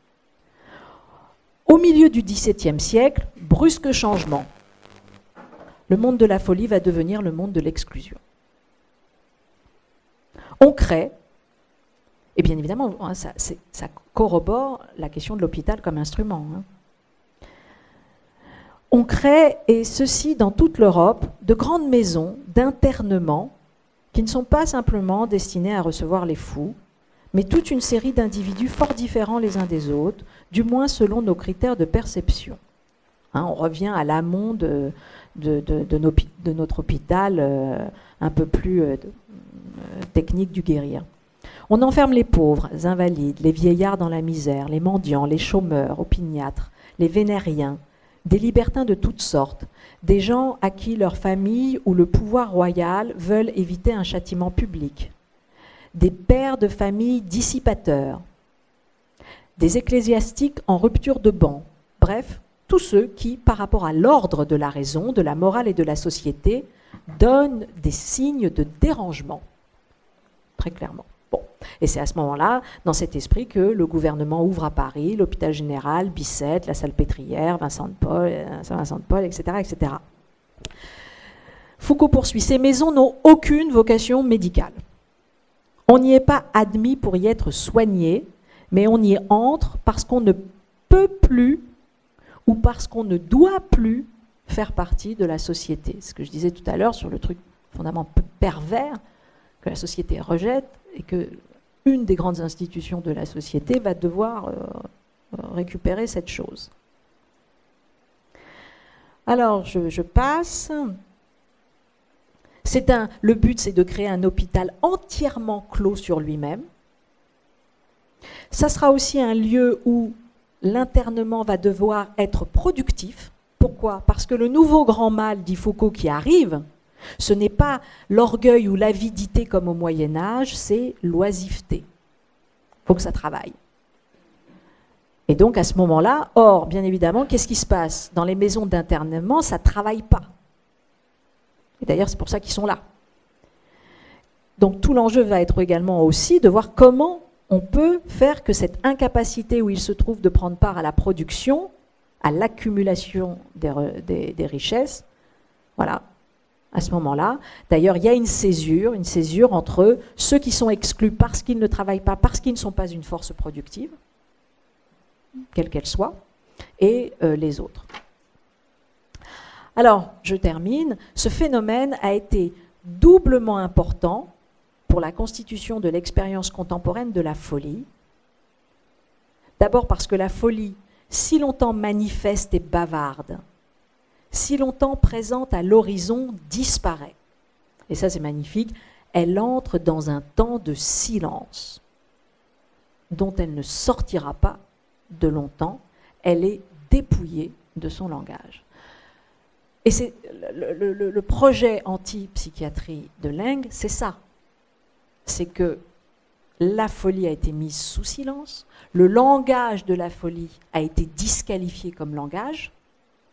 Au milieu du dix-septième siècle, brusque changement. Le monde de la folie va devenir le monde de l'exclusion. On crée, et bien évidemment, ça, ça corrobore la question de l'hôpital comme instrument. Hein. On crée, et ceci dans toute l'Europe, de grandes maisons d'internement qui ne sont pas simplement destinées à recevoir les fous, mais toute une série d'individus fort différents les uns des autres, du moins selon nos critères de perception. Hein, on revient à l'amont de, de, de, de, nos, de notre hôpital euh, un peu plus euh, de, euh, technique du guérir. On enferme les pauvres, les invalides, les vieillards dans la misère, les mendiants, les chômeurs, opiniâtres, les vénériens, des libertins de toutes sortes, des gens à qui leur famille ou le pouvoir royal veulent éviter un châtiment public, des pères de famille dissipateurs, des ecclésiastiques en rupture de ban, bref, tous ceux qui, par rapport à l'ordre de la raison, de la morale et de la société, donnent des signes de dérangement, très clairement. Bon. Et c'est à ce moment-là, dans cet esprit, que le gouvernement ouvre à Paris l'hôpital général, Bicêtre, la Salpêtrière, Vincent de Paul, Saint-Vincent de Paul, et cetera, et cetera. Foucault poursuit, ces maisons n'ont aucune vocation médicale. On n'y est pas admis pour y être soigné, mais on y entre parce qu'on ne peut plus ou parce qu'on ne doit plus faire partie de la société. Ce que je disais tout à l'heure sur le truc fondamentalement pervers que la société rejette et que une des grandes institutions de la société va devoir euh, récupérer cette chose. Alors, je, je passe. C'est un, le but, c'est de créer un hôpital entièrement clos sur lui-même. Ça sera aussi un lieu où l'internement va devoir être productif. Pourquoi? Parce que le nouveau grand mal, dit Foucault, qui arrive, ce n'est pas l'orgueil ou l'avidité comme au Moyen-Âge, c'est l'oisiveté. Il faut que ça travaille. Et donc, à ce moment-là, or, bien évidemment, qu'est-ce qui se passe? Dans les maisons d'internement, ça ne travaille pas. Et d'ailleurs, c'est pour ça qu'ils sont là. Donc, tout l'enjeu va être également aussi de voir comment on peut faire que cette incapacité où il se trouve de prendre part à la production, à l'accumulation des, des, des richesses, voilà, à ce moment-là. D'ailleurs, il y a une césure, une césure entre ceux qui sont exclus parce qu'ils ne travaillent pas, parce qu'ils ne sont pas une force productive, quelle qu'elle soit, et euh, les autres. Alors, je termine. Ce phénomène a été doublement important pour la constitution de l'expérience contemporaine de la folie. D'abord parce que la folie, si longtemps manifeste et bavarde, si longtemps présente à l'horizon, disparaît. Et ça, c'est magnifique. Elle entre dans un temps de silence dont elle ne sortira pas de longtemps. Elle est dépouillée de son langage. Et c'est le, le, le projet anti-psychiatrie de Laing, c'est ça. C'est que la folie a été mise sous silence, le langage de la folie a été disqualifié comme langage,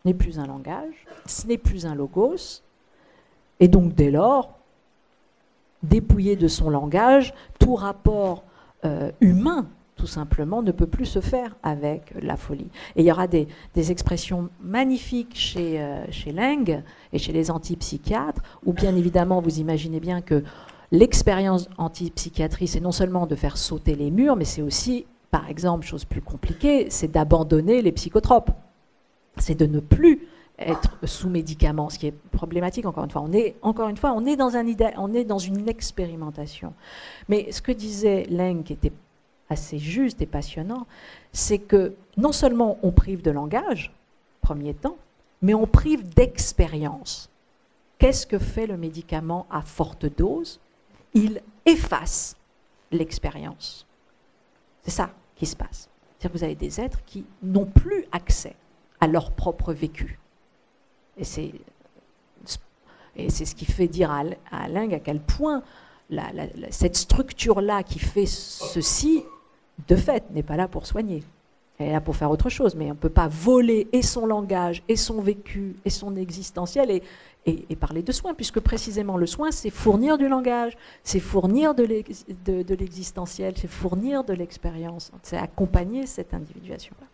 n'est plus un langage, ce n'est plus un logos, et donc dès lors, dépouillé de son langage, tout rapport euh, humain, tout simplement, ne peut plus se faire avec la folie. Et il y aura des, des expressions magnifiques chez, euh, chez Laing et chez les antipsychiatres, où bien évidemment, vous imaginez bien que l'expérience antipsychiatrie, c'est non seulement de faire sauter les murs, mais c'est aussi, par exemple, chose plus compliquée, c'est d'abandonner les psychotropes. C'est de ne plus être sous médicaments, ce qui est problématique, encore une fois. On est, encore une fois, on est dans, un idée, on est dans une expérimentation. Mais ce que disait Laing, qui était assez juste et passionnant, c'est que non seulement on prive de langage, premier temps, mais on prive d'expérience. Qu'est-ce que fait le médicament à forte dose? Il efface l'expérience. C'est ça qui se passe. C'est-à-dire que vous avez des êtres qui n'ont plus accès à leur propre vécu. Et c'est, et c'est ce qui fait dire à, à Laing à quel point la, la, la, cette structure-là qui fait ceci, de fait, n'est pas là pour soigner. Elle est là pour faire autre chose, mais on ne peut pas voler et son langage, et son vécu, et son existentiel, et, et, et parler de soin, puisque précisément le soin, c'est fournir du langage, c'est fournir de l'existentiel, c'est fournir de l'expérience, c'est accompagner cette individuation-là.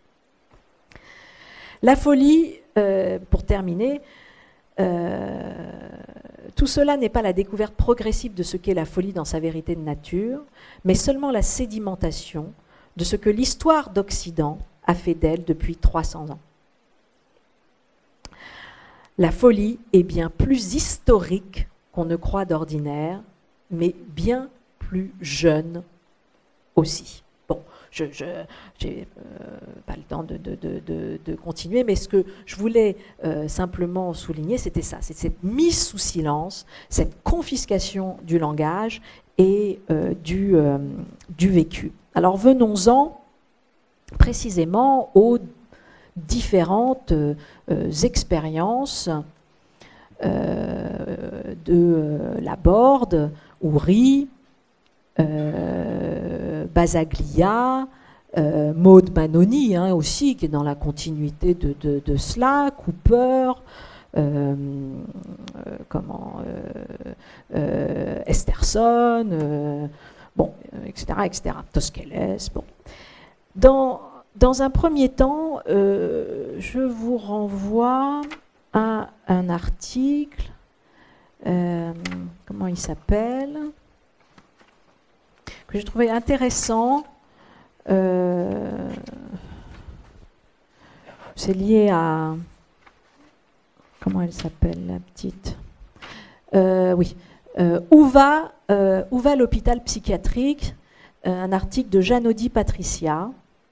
La folie, euh, pour terminer, euh, tout cela n'est pas la découverte progressive de ce qu'est la folie dans sa vérité de nature, mais seulement la sédimentation de ce que l'histoire d'Occident a fait d'elle depuis trois cents ans. La folie est bien plus historique qu'on ne croit d'ordinaire, mais bien plus jeune aussi. Bon, je n'ai euh, pas le temps de, de, de, de, de continuer, mais ce que je voulais euh, simplement souligner, c'était ça, c'est cette mise sous silence, cette confiscation du langage et euh, du, euh, du vécu. Alors venons-en précisément aux différentes euh, expériences euh, de euh, Laborde, Oury, euh, Basaglia, euh, Maud Manoni hein, aussi, qui est dans la continuité de, de, de cela, Cooper, euh, euh, comment, euh, euh, Esterson, euh, bon, et cetera, et cetera, Tosquelles, bon. Dans, dans un premier temps, euh, je vous renvoie à un article, euh, comment il s'appelle, que j'ai trouvé intéressant. Euh, c'est lié à... Comment elle s'appelle, la petite euh, Oui. Euh, où va, euh, où va l'hôpital psychiatrique, euh, un article de Janodi Patricia,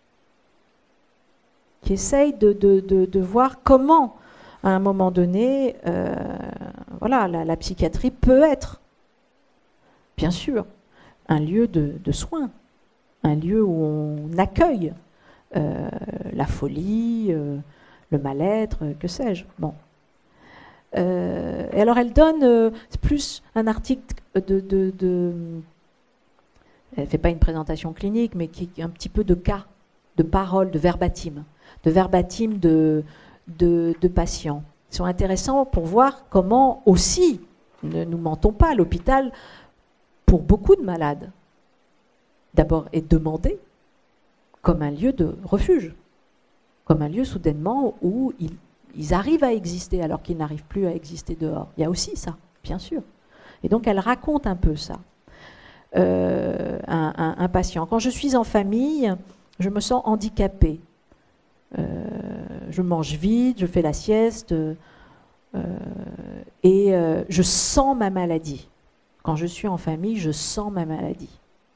qui essaye de, de, de, de voir comment, à un moment donné, euh, voilà, la, la psychiatrie peut être, bien sûr, un lieu de, de soins, un lieu où on accueille euh, la folie, euh, le mal-être, que sais-je. Bon. Euh, et alors elle donne, euh, c'est plus un article de, de, de elle ne fait pas une présentation clinique, mais qui est un petit peu de cas, de paroles, de verbatim, de verbatim de, de, de patients. Ils sont intéressants pour voir comment aussi, ne nous mentons pas, l'hôpital, pour beaucoup de malades, d'abord est demandé comme un lieu de refuge, comme un lieu soudainement où ils Ils arrivent à exister alors qu'ils n'arrivent plus à exister dehors. Il y a aussi ça, bien sûr. Et donc elle raconte un peu ça. Euh, un, un, un patient. Quand je suis en famille, je me sens handicapée. Euh, je mange vite, je fais la sieste euh, et euh, je sens ma maladie. Quand je suis en famille, je sens ma maladie.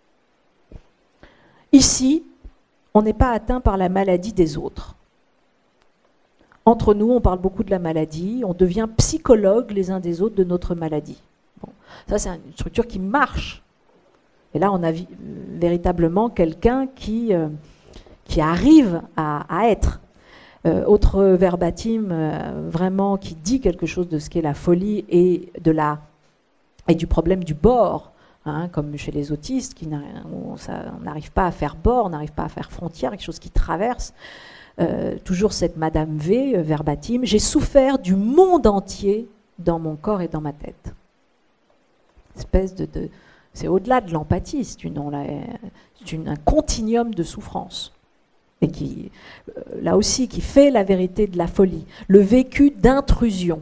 Ici, on n'est pas atteint par la maladie des autres. Entre nous, on parle beaucoup de la maladie, on devient psychologue les uns des autres de notre maladie. Bon, ça, c'est une structure qui marche. Et là, on a véritablement quelqu'un qui, euh, qui arrive à, à être. Euh, autre verbatim, euh, vraiment, qui dit quelque chose de ce qu'est la folie et, de la, et du problème du bord, hein, comme chez les autistes, qui on n'arrive pas à faire bord, on n'arrive pas à faire frontière, quelque chose qui traverse. euh, toujours cette Madame V, euh, verbatim, « J'ai souffert du monde entier dans mon corps et dans ma tête. » Espèce de, de, c'est au-delà de l'empathie, c'est, une, c'est une, un continuum de souffrance. Et qui, euh, là aussi, qui fait la vérité de la folie. Le vécu d'intrusion.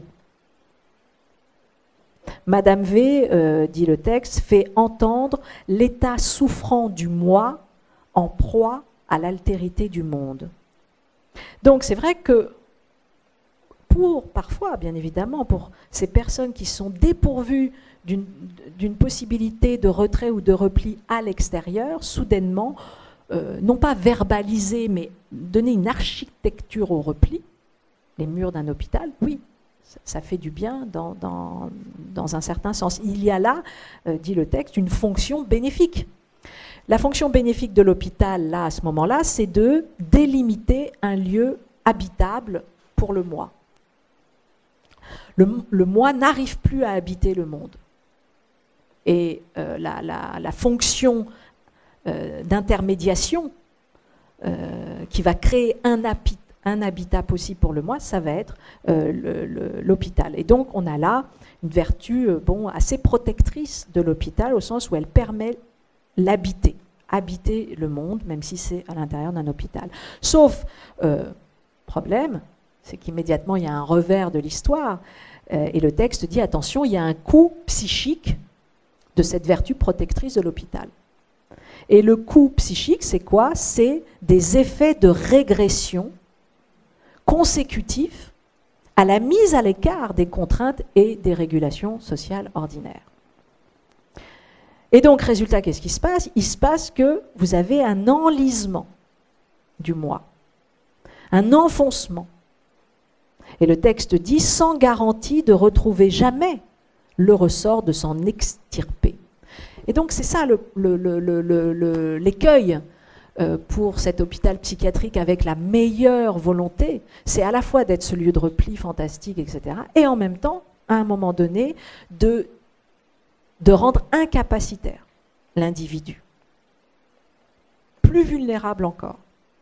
Madame V, euh, dit le texte, fait entendre l'état souffrant du moi en proie à l'altérité du monde. Donc c'est vrai que pour, parfois, bien évidemment, pour ces personnes qui sont dépourvues d'une, d'une possibilité de retrait ou de repli à l'extérieur, soudainement, euh, non pas verbaliser, mais donner une architecture au repli, les murs d'un hôpital, oui, ça fait du bien dans, dans, dans un certain sens. Il y a là, euh, dit le texte, une fonction bénéfique. La fonction bénéfique de l'hôpital, là, à ce moment-là, c'est de délimiter un lieu habitable pour le moi. Le, le moi n'arrive plus à habiter le monde. Et euh, la, la, la fonction euh, d'intermédiation euh, qui va créer un habitat, un habitat possible pour le moi, ça va être euh, l'hôpital. Et donc, on a là une vertu euh, bon, assez protectrice de l'hôpital, au sens où elle permet l'habiter, habiter le monde, même si c'est à l'intérieur d'un hôpital. Sauf, euh, problème, c'est qu'immédiatement, il y a un revers de l'histoire, euh, et le texte dit, attention, il y a un coût psychique de cette vertu protectrice de l'hôpital. Et le coût psychique, c'est quoi? C'est des effets de régression consécutif à la mise à l'écart des contraintes et des régulations sociales ordinaires. Et donc, résultat, qu'est-ce qui se passe? Il se passe que vous avez un enlisement du moi, un enfoncement. Et le texte dit, sans garantie de retrouver jamais le ressort de s'en extirper. Et donc, c'est ça le, le, le, le, le, l'écueil pour cet hôpital psychiatrique avec la meilleure volonté, c'est à la fois d'être ce lieu de repli fantastique, et cetera, et en même temps, à un moment donné, de, de rendre incapacitaire l'individu, plus vulnérable encore.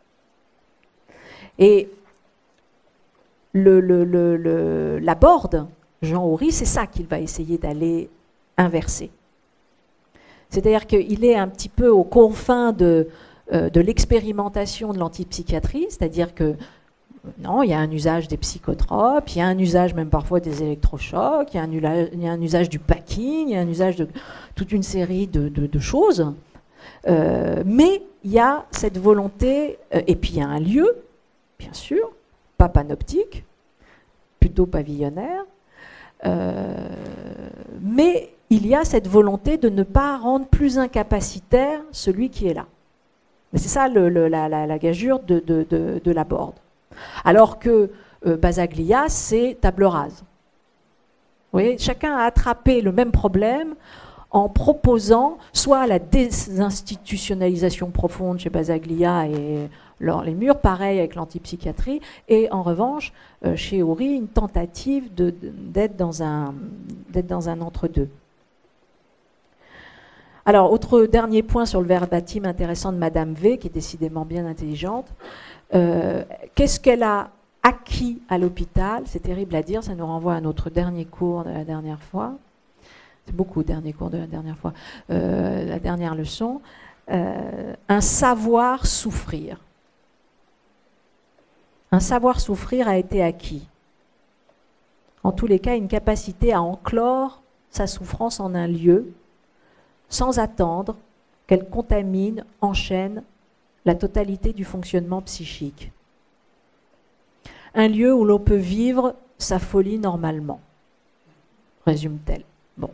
Et le, le, le, le, la Borde, Jean Houry, c'est ça qu'il va essayer d'aller inverser. C'est-à-dire qu'il est un petit peu aux confins de de l'expérimentation de l'antipsychiatrie, c'est-à-dire que non, il y a un usage des psychotropes, il y a un usage même parfois des électrochocs, il y a un, il y a un usage du packing, il y a un usage de toute une série de, de, de choses, euh, mais il y a cette volonté, euh, et puis il y a un lieu, bien sûr, pas panoptique, plutôt pavillonnaire, euh, mais il y a cette volonté de ne pas rendre plus incapacitaire celui qui est là. Mais c'est ça le, le, la, la, la gageure de, de, de, de la Borde. Alors que euh, Basaglia, c'est table rase. Vous voyez, chacun a attrapé le même problème en proposant soit la désinstitutionnalisation profonde chez Basaglia et alors, les murs, pareil avec l'antipsychiatrie, et en revanche, euh, chez Houry, une tentative de, de, d'être dans un, d'être dans un entre-deux. Alors, autre dernier point sur le verbatim intéressant de Madame V, qui est décidément bien intelligente. Euh, qu'est-ce qu'elle a acquis à l'hôpital? C'est terrible à dire, ça nous renvoie à notre dernier cours de la dernière fois. C'est beaucoup, dernier cours de la dernière fois. Euh, la dernière leçon. Euh, un savoir souffrir. Un savoir souffrir a été acquis. En tous les cas, une capacité à enclore sa souffrance en un lieu, sans attendre qu'elle contamine, enchaîne la totalité du fonctionnement psychique. Un lieu où l'on peut vivre sa folie normalement, résume-t-elle. Bon.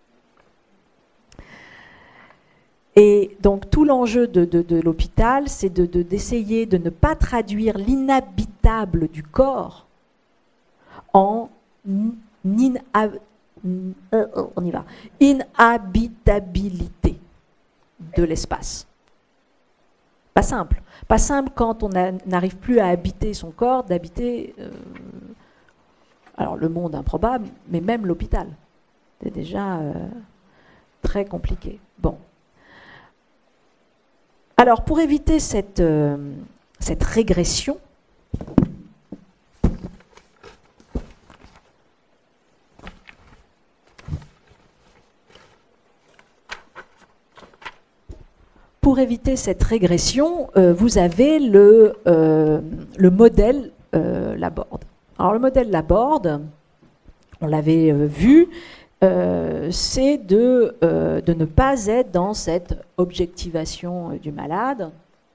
Et donc tout l'enjeu de, de, de l'hôpital, c'est de, de, d'essayer de ne pas traduire l'inhabitable du corps en inhabitable. On y va. Inhabitabilité de l'espace. Pas simple. Pas simple quand on n'arrive plus à habiter son corps, d'habiter euh, alors le monde improbable, mais même l'hôpital. C'est déjà euh, très compliqué. Bon. Alors pour éviter cette, euh, cette régression Pour éviter cette régression, euh, vous avez le, euh, le modèle euh, Laborde. Alors le modèle Laborde, on l'avait euh, vu, euh, c'est de, euh, de ne pas être dans cette objectivation euh, du malade.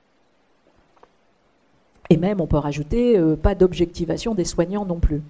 Et même, on peut rajouter, euh, pas d'objectivation des soignants non plus.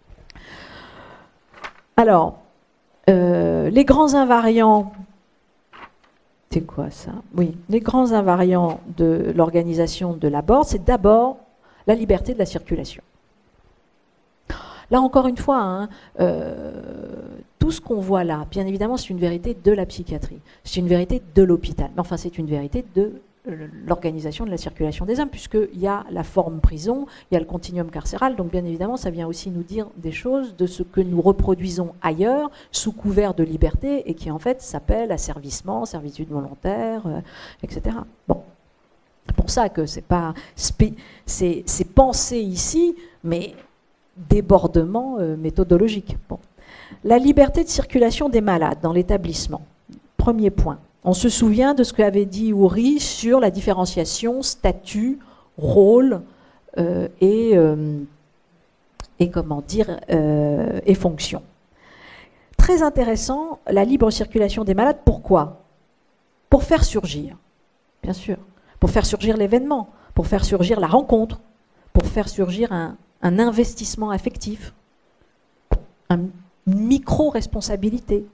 Alors, euh, les grands invariants... C'est quoi ça? Oui, les grands invariants de l'organisation de Laborde, c'est d'abord la liberté de la circulation. Là, encore une fois, hein, euh, tout ce qu'on voit là, bien évidemment, c'est une vérité de la psychiatrie, c'est une vérité de l'hôpital, mais enfin, c'est une vérité de l'organisation de la circulation des hommes, puisqu'il y a la forme prison, il y a le continuum carcéral, donc bien évidemment, ça vient aussi nous dire des choses de ce que nous reproduisons ailleurs, sous couvert de liberté, et qui en fait s'appelle asservissement, servitude volontaire, euh, et cetera. Bon, c'est pour ça que c'est pas c'est pensé ici, mais débordement euh, méthodologique. Bon. La liberté de circulation des malades dans l'établissement, premier point. On se souvient de ce qu'avait dit Oury sur la différenciation statut, rôle euh, et, euh, et, comment dire, euh, et fonction. Très intéressant, la libre circulation des malades. Pourquoi? Pour faire surgir, bien sûr, pour faire surgir l'événement, pour faire surgir la rencontre, pour faire surgir un, un investissement affectif, une micro-responsabilité.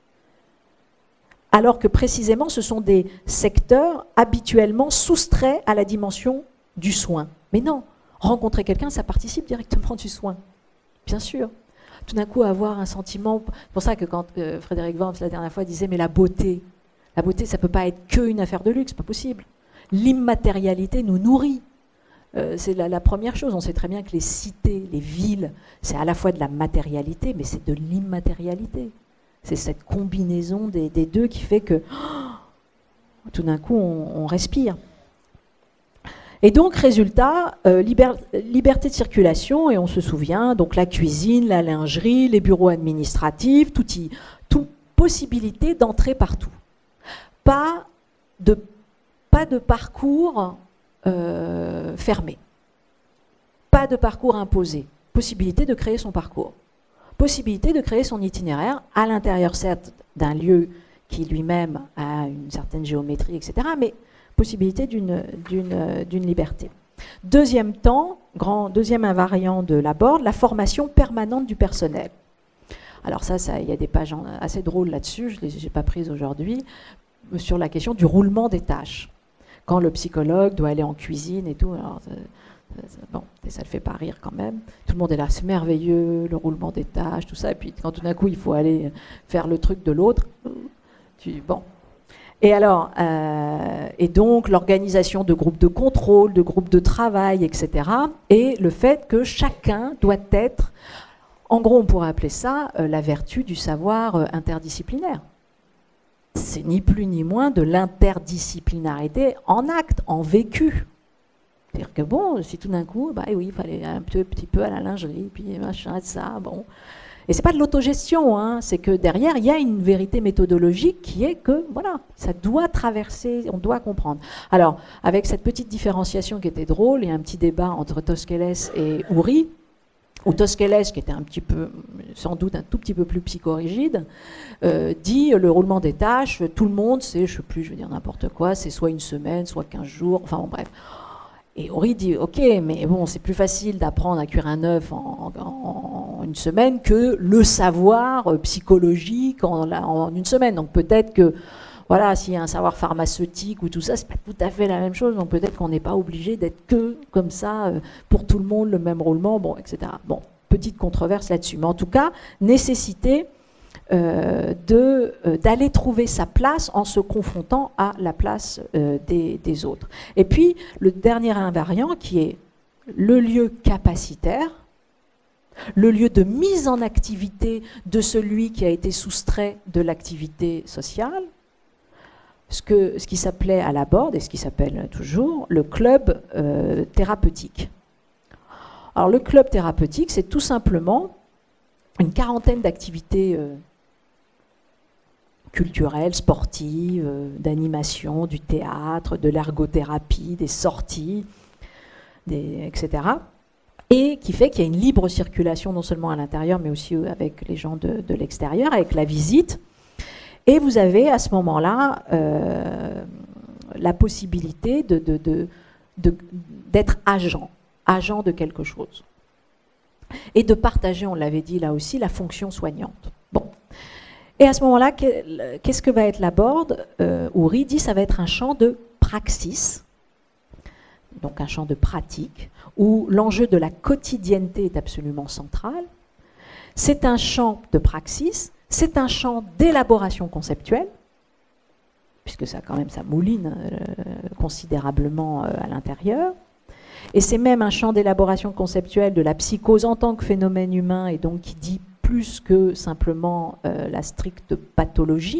Alors que précisément, ce sont des secteurs habituellement soustraits à la dimension du soin. Mais non, rencontrer quelqu'un, ça participe directement du soin, bien sûr. Tout d'un coup, avoir un sentiment... C'est pour ça que quand euh, Frédéric Worms, la dernière fois, disait « mais la beauté, la beauté, ça ne peut pas être qu'une affaire de luxe, pas possible. L'immatérialité nous nourrit. Euh, c'est la, la première chose. On sait très bien que les cités, les villes, c'est à la fois de la matérialité, mais c'est de l'immatérialité. C'est cette combinaison des, des deux qui fait que oh, tout d'un coup, on, on respire. Et donc, résultat, euh, liber, liberté de circulation, et on se souvient, donc la cuisine, la lingerie, les bureaux administratifs, tout y, toute possibilité d'entrer partout. Pas de, pas de parcours euh, fermé, pas de parcours imposé, possibilité de créer son parcours. Possibilité de créer son itinéraire à l'intérieur, certes, d'un lieu qui lui-même a une certaine géométrie, et cetera, mais possibilité d'une d'une liberté. Deuxième temps, grand, deuxième invariant de Laborde, la formation permanente du personnel. Alors ça, ça, il y a des pages assez drôles là-dessus, je ne les ai pas prises aujourd'hui, sur la question du roulement des tâches. Quand le psychologue doit aller en cuisine et tout, alors... Bon, et ça ne le fait pas rire quand même. Tout le monde est là, c'est merveilleux, le roulement des tâches, tout ça. Et puis quand tout d'un coup, il faut aller faire le truc de l'autre, tu bon. Et alors, euh, et donc l'organisation de groupes de contrôle, de groupes de travail, et cetera. Et le fait que chacun doit être, en gros, on pourrait appeler ça euh, la vertu du savoir euh, interdisciplinaire. C'est ni plus ni moins de l'interdisciplinarité en acte, en vécu. C'est-à-dire que bon, si tout d'un coup, bah oui, il fallait un petit, petit peu à la lingerie, puis machin, ça, bon. Et c'est pas de l'autogestion, hein, c'est que derrière, il y a une vérité méthodologique qui est que, voilà, ça doit traverser, on doit comprendre. Alors, avec cette petite différenciation qui était drôle, il y a un petit débat entre Tosquelles et Oury, où Tosquelles, qui était un petit peu, sans doute un tout petit peu plus psychorigide, euh, dit le roulement des tâches, tout le monde, c'est, je ne sais plus, je vais dire n'importe quoi, c'est soit une semaine, soit quinze jours, enfin bon, bref. Et Oury dit, ok, mais bon, c'est plus facile d'apprendre à cuire un œuf en, en, en une semaine que le savoir psychologique en, en une semaine. Donc peut-être que, voilà, s'il y a un savoir pharmaceutique ou tout ça, c'est pas tout à fait la même chose. Donc peut-être qu'on n'est pas obligé d'être que comme ça, pour tout le monde, le même roulement, bon, et cetera. Bon, petite controverse là-dessus. Mais en tout cas, nécessité Euh, de, euh, d'aller trouver sa place en se confrontant à la place euh, des, des autres. Et puis, le dernier invariant qui est le lieu capacitaire, le lieu de mise en activité de celui qui a été soustrait de l'activité sociale, ce, que, ce qui s'appelait à Laborde, et ce qui s'appelle toujours, le club euh, thérapeutique. Alors le club thérapeutique, c'est tout simplement une quarantaine d'activités euh, culturelles, sportives, euh, d'animation, du théâtre, de l'ergothérapie, des sorties, des, et cetera. Et qui fait qu'il y a une libre circulation non seulement à l'intérieur, mais aussi avec les gens de, de l'extérieur, avec la visite. Et vous avez à ce moment-là euh, la possibilité de, de, de, de, d'être agent, agent de quelque chose. Et de partager, on l'avait dit là aussi, la fonction soignante. Bon. Et à ce moment-là, qu'est-ce que va être la board euh, Oury dit ça va être un champ de praxis, donc un champ de pratique, où l'enjeu de la quotidienneté est absolument central. C'est un champ de praxis, c'est un champ d'élaboration conceptuelle, puisque ça quand même ça mouline euh, considérablement euh, à l'intérieur. Et c'est même un champ d'élaboration conceptuelle de la psychose en tant que phénomène humain, et donc qui dit plus que simplement euh, la stricte pathologie.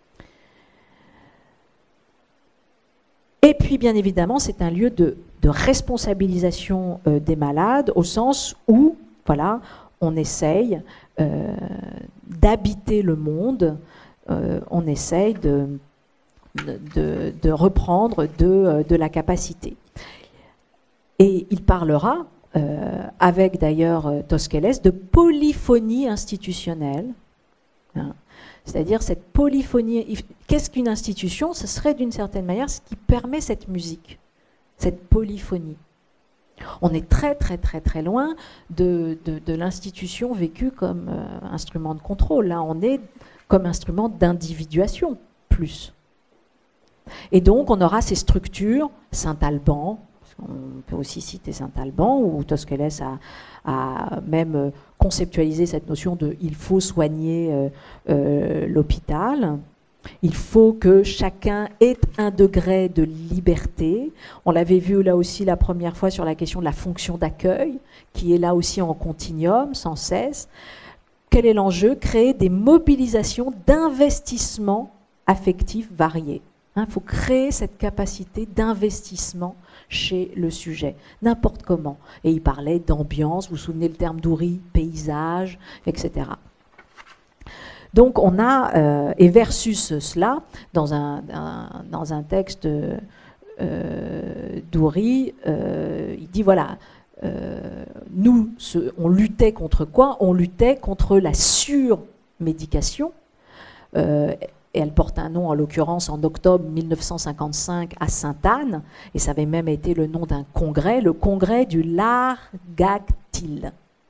Et puis, bien évidemment, c'est un lieu de, de responsabilisation euh, des malades, au sens où, voilà, on essaye euh, d'habiter le monde, euh, on essaye de, de, de reprendre de, de la capacité. Et il parlera, euh, avec d'ailleurs Tosquelles, de polyphonie institutionnelle. Hein. C'est-à-dire cette polyphonie. Qu'est-ce qu'une institution? Ce serait d'une certaine manière ce qui permet cette musique, cette polyphonie. On est très très très très loin de, de, de l'institution vécue comme euh, instrument de contrôle. Là, on est comme instrument d'individuation, plus. Et donc, on aura ces structures, Saint-Alban, on peut aussi citer Saint-Alban, où Tosquelles a, a même conceptualisé cette notion de « il faut soigner euh, euh, l'hôpital ». Il faut que chacun ait un degré de liberté. On l'avait vu là aussi la première fois sur la question de la fonction d'accueil, qui est là aussi en continuum, sans cesse. Quel est l'enjeu? Créer des mobilisations d'investissement affectifs variés. Il hein, faut créer cette capacité d'investissement chez le sujet, n'importe comment. Et il parlait d'ambiance, vous vous souvenez le terme d'Oury, paysage, et cetera. Donc on a, euh, et versus cela, dans un, un, dans un texte euh, d'Oury, euh, il dit voilà, euh, nous, ce, on luttait contre quoi? On luttait contre la surmédication. Euh, et elle porte un nom, en l'occurrence, en octobre mille neuf cent cinquante-cinq à Sainte-Anne, et ça avait même été le nom d'un congrès, le congrès du Largactil.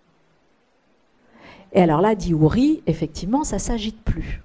Et alors là, dit Oury, effectivement, ça ne s'agite plus.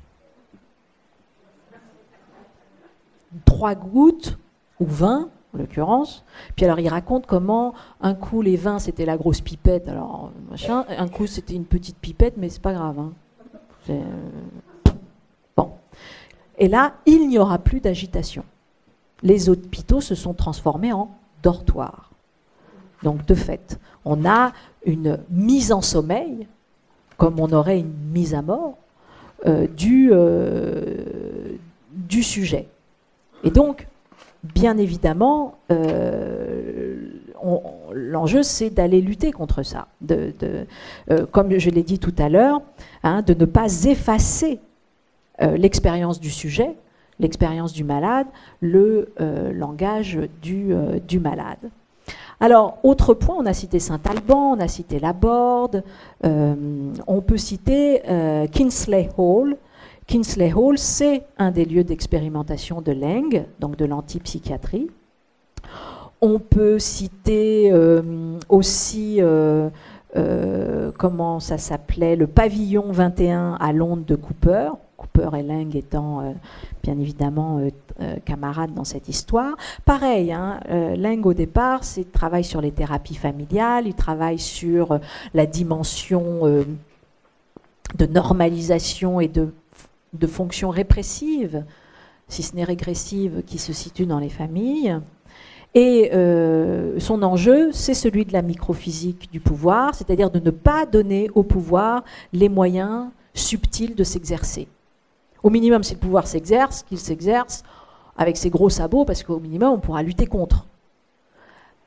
Trois gouttes, ou vingt, en l'occurrence. Puis alors, il raconte comment, un coup, les vins, c'était la grosse pipette, alors, machin, un coup, c'était une petite pipette, mais c'est pas grave. Hein. C'est... Bon. Et là, il n'y aura plus d'agitation. Les hôpitaux se sont transformés en dortoirs. Donc, de fait, on a une mise en sommeil, comme on aurait une mise à mort, euh, du, euh, du sujet. Et donc, bien évidemment, euh, l'enjeu, c'est d'aller lutter contre ça. De, de, euh, comme je l'ai dit tout à l'heure, hein, de ne pas effacer euh, l'expérience du sujet, l'expérience du malade, le euh, langage du, euh, du malade. Alors, autre point, on a cité Saint-Alban, on a cité Laborde, euh, on peut citer euh, Kinsley Hall. Kinsley Hall, c'est un des lieux d'expérimentation de Laing, donc de l'antipsychiatrie. On peut citer euh, aussi, euh, euh, comment ça s'appelait, le pavillon vingt et un à Londres de Cooper. Cooper et Laing étant euh, bien évidemment euh, euh, camarades dans cette histoire. Pareil, hein, euh, Laing au départ, il travaille sur les thérapies familiales, il travaille sur euh, la dimension euh, de normalisation et de, de fonction répressive, si ce n'est régressive, qui se situe dans les familles. Et euh, son enjeu, c'est celui de la microphysique du pouvoir, c'est-à-dire de ne pas donner au pouvoir les moyens subtils de s'exercer. Au minimum, si le pouvoir s'exerce, qu'il s'exerce avec ses gros sabots, parce qu'au minimum, on pourra lutter contre. Pas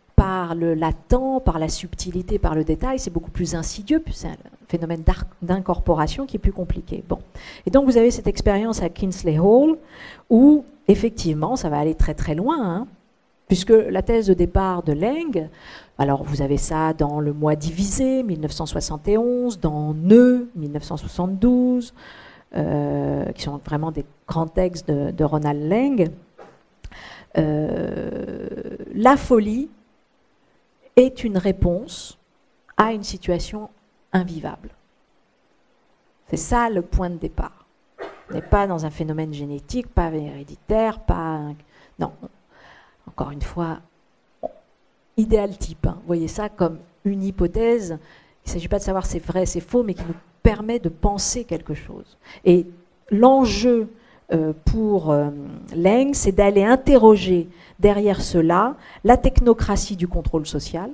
par le latent, par la subtilité, par le détail, c'est beaucoup plus insidieux, puis c'est un phénomène d'incorporation qui est plus compliqué. Bon. Et donc vous avez cette expérience à Kingsley Hall, où effectivement, ça va aller très très loin, hein, puisque la thèse de départ de Leng, alors vous avez ça dans Le Moi divisé, mille neuf cent soixante et onze, dans Nœud, mille neuf cent soixante-douze, euh, qui sont vraiment des grands textes de, de Ronald Leng. Euh, la folie est une réponse à une situation invivable. C'est ça le point de départ. On n'est pas dans un phénomène génétique, pas héréditaire, pas... Un... Non. Encore une fois, idéal type. Hein. Vous voyez ça comme une hypothèse. Il ne s'agit pas de savoir c'est vrai, c'est faux, mais qui nous permet de penser quelque chose. Et l'enjeu euh, pour euh, Leng, c'est d'aller interroger derrière cela la technocratie du contrôle social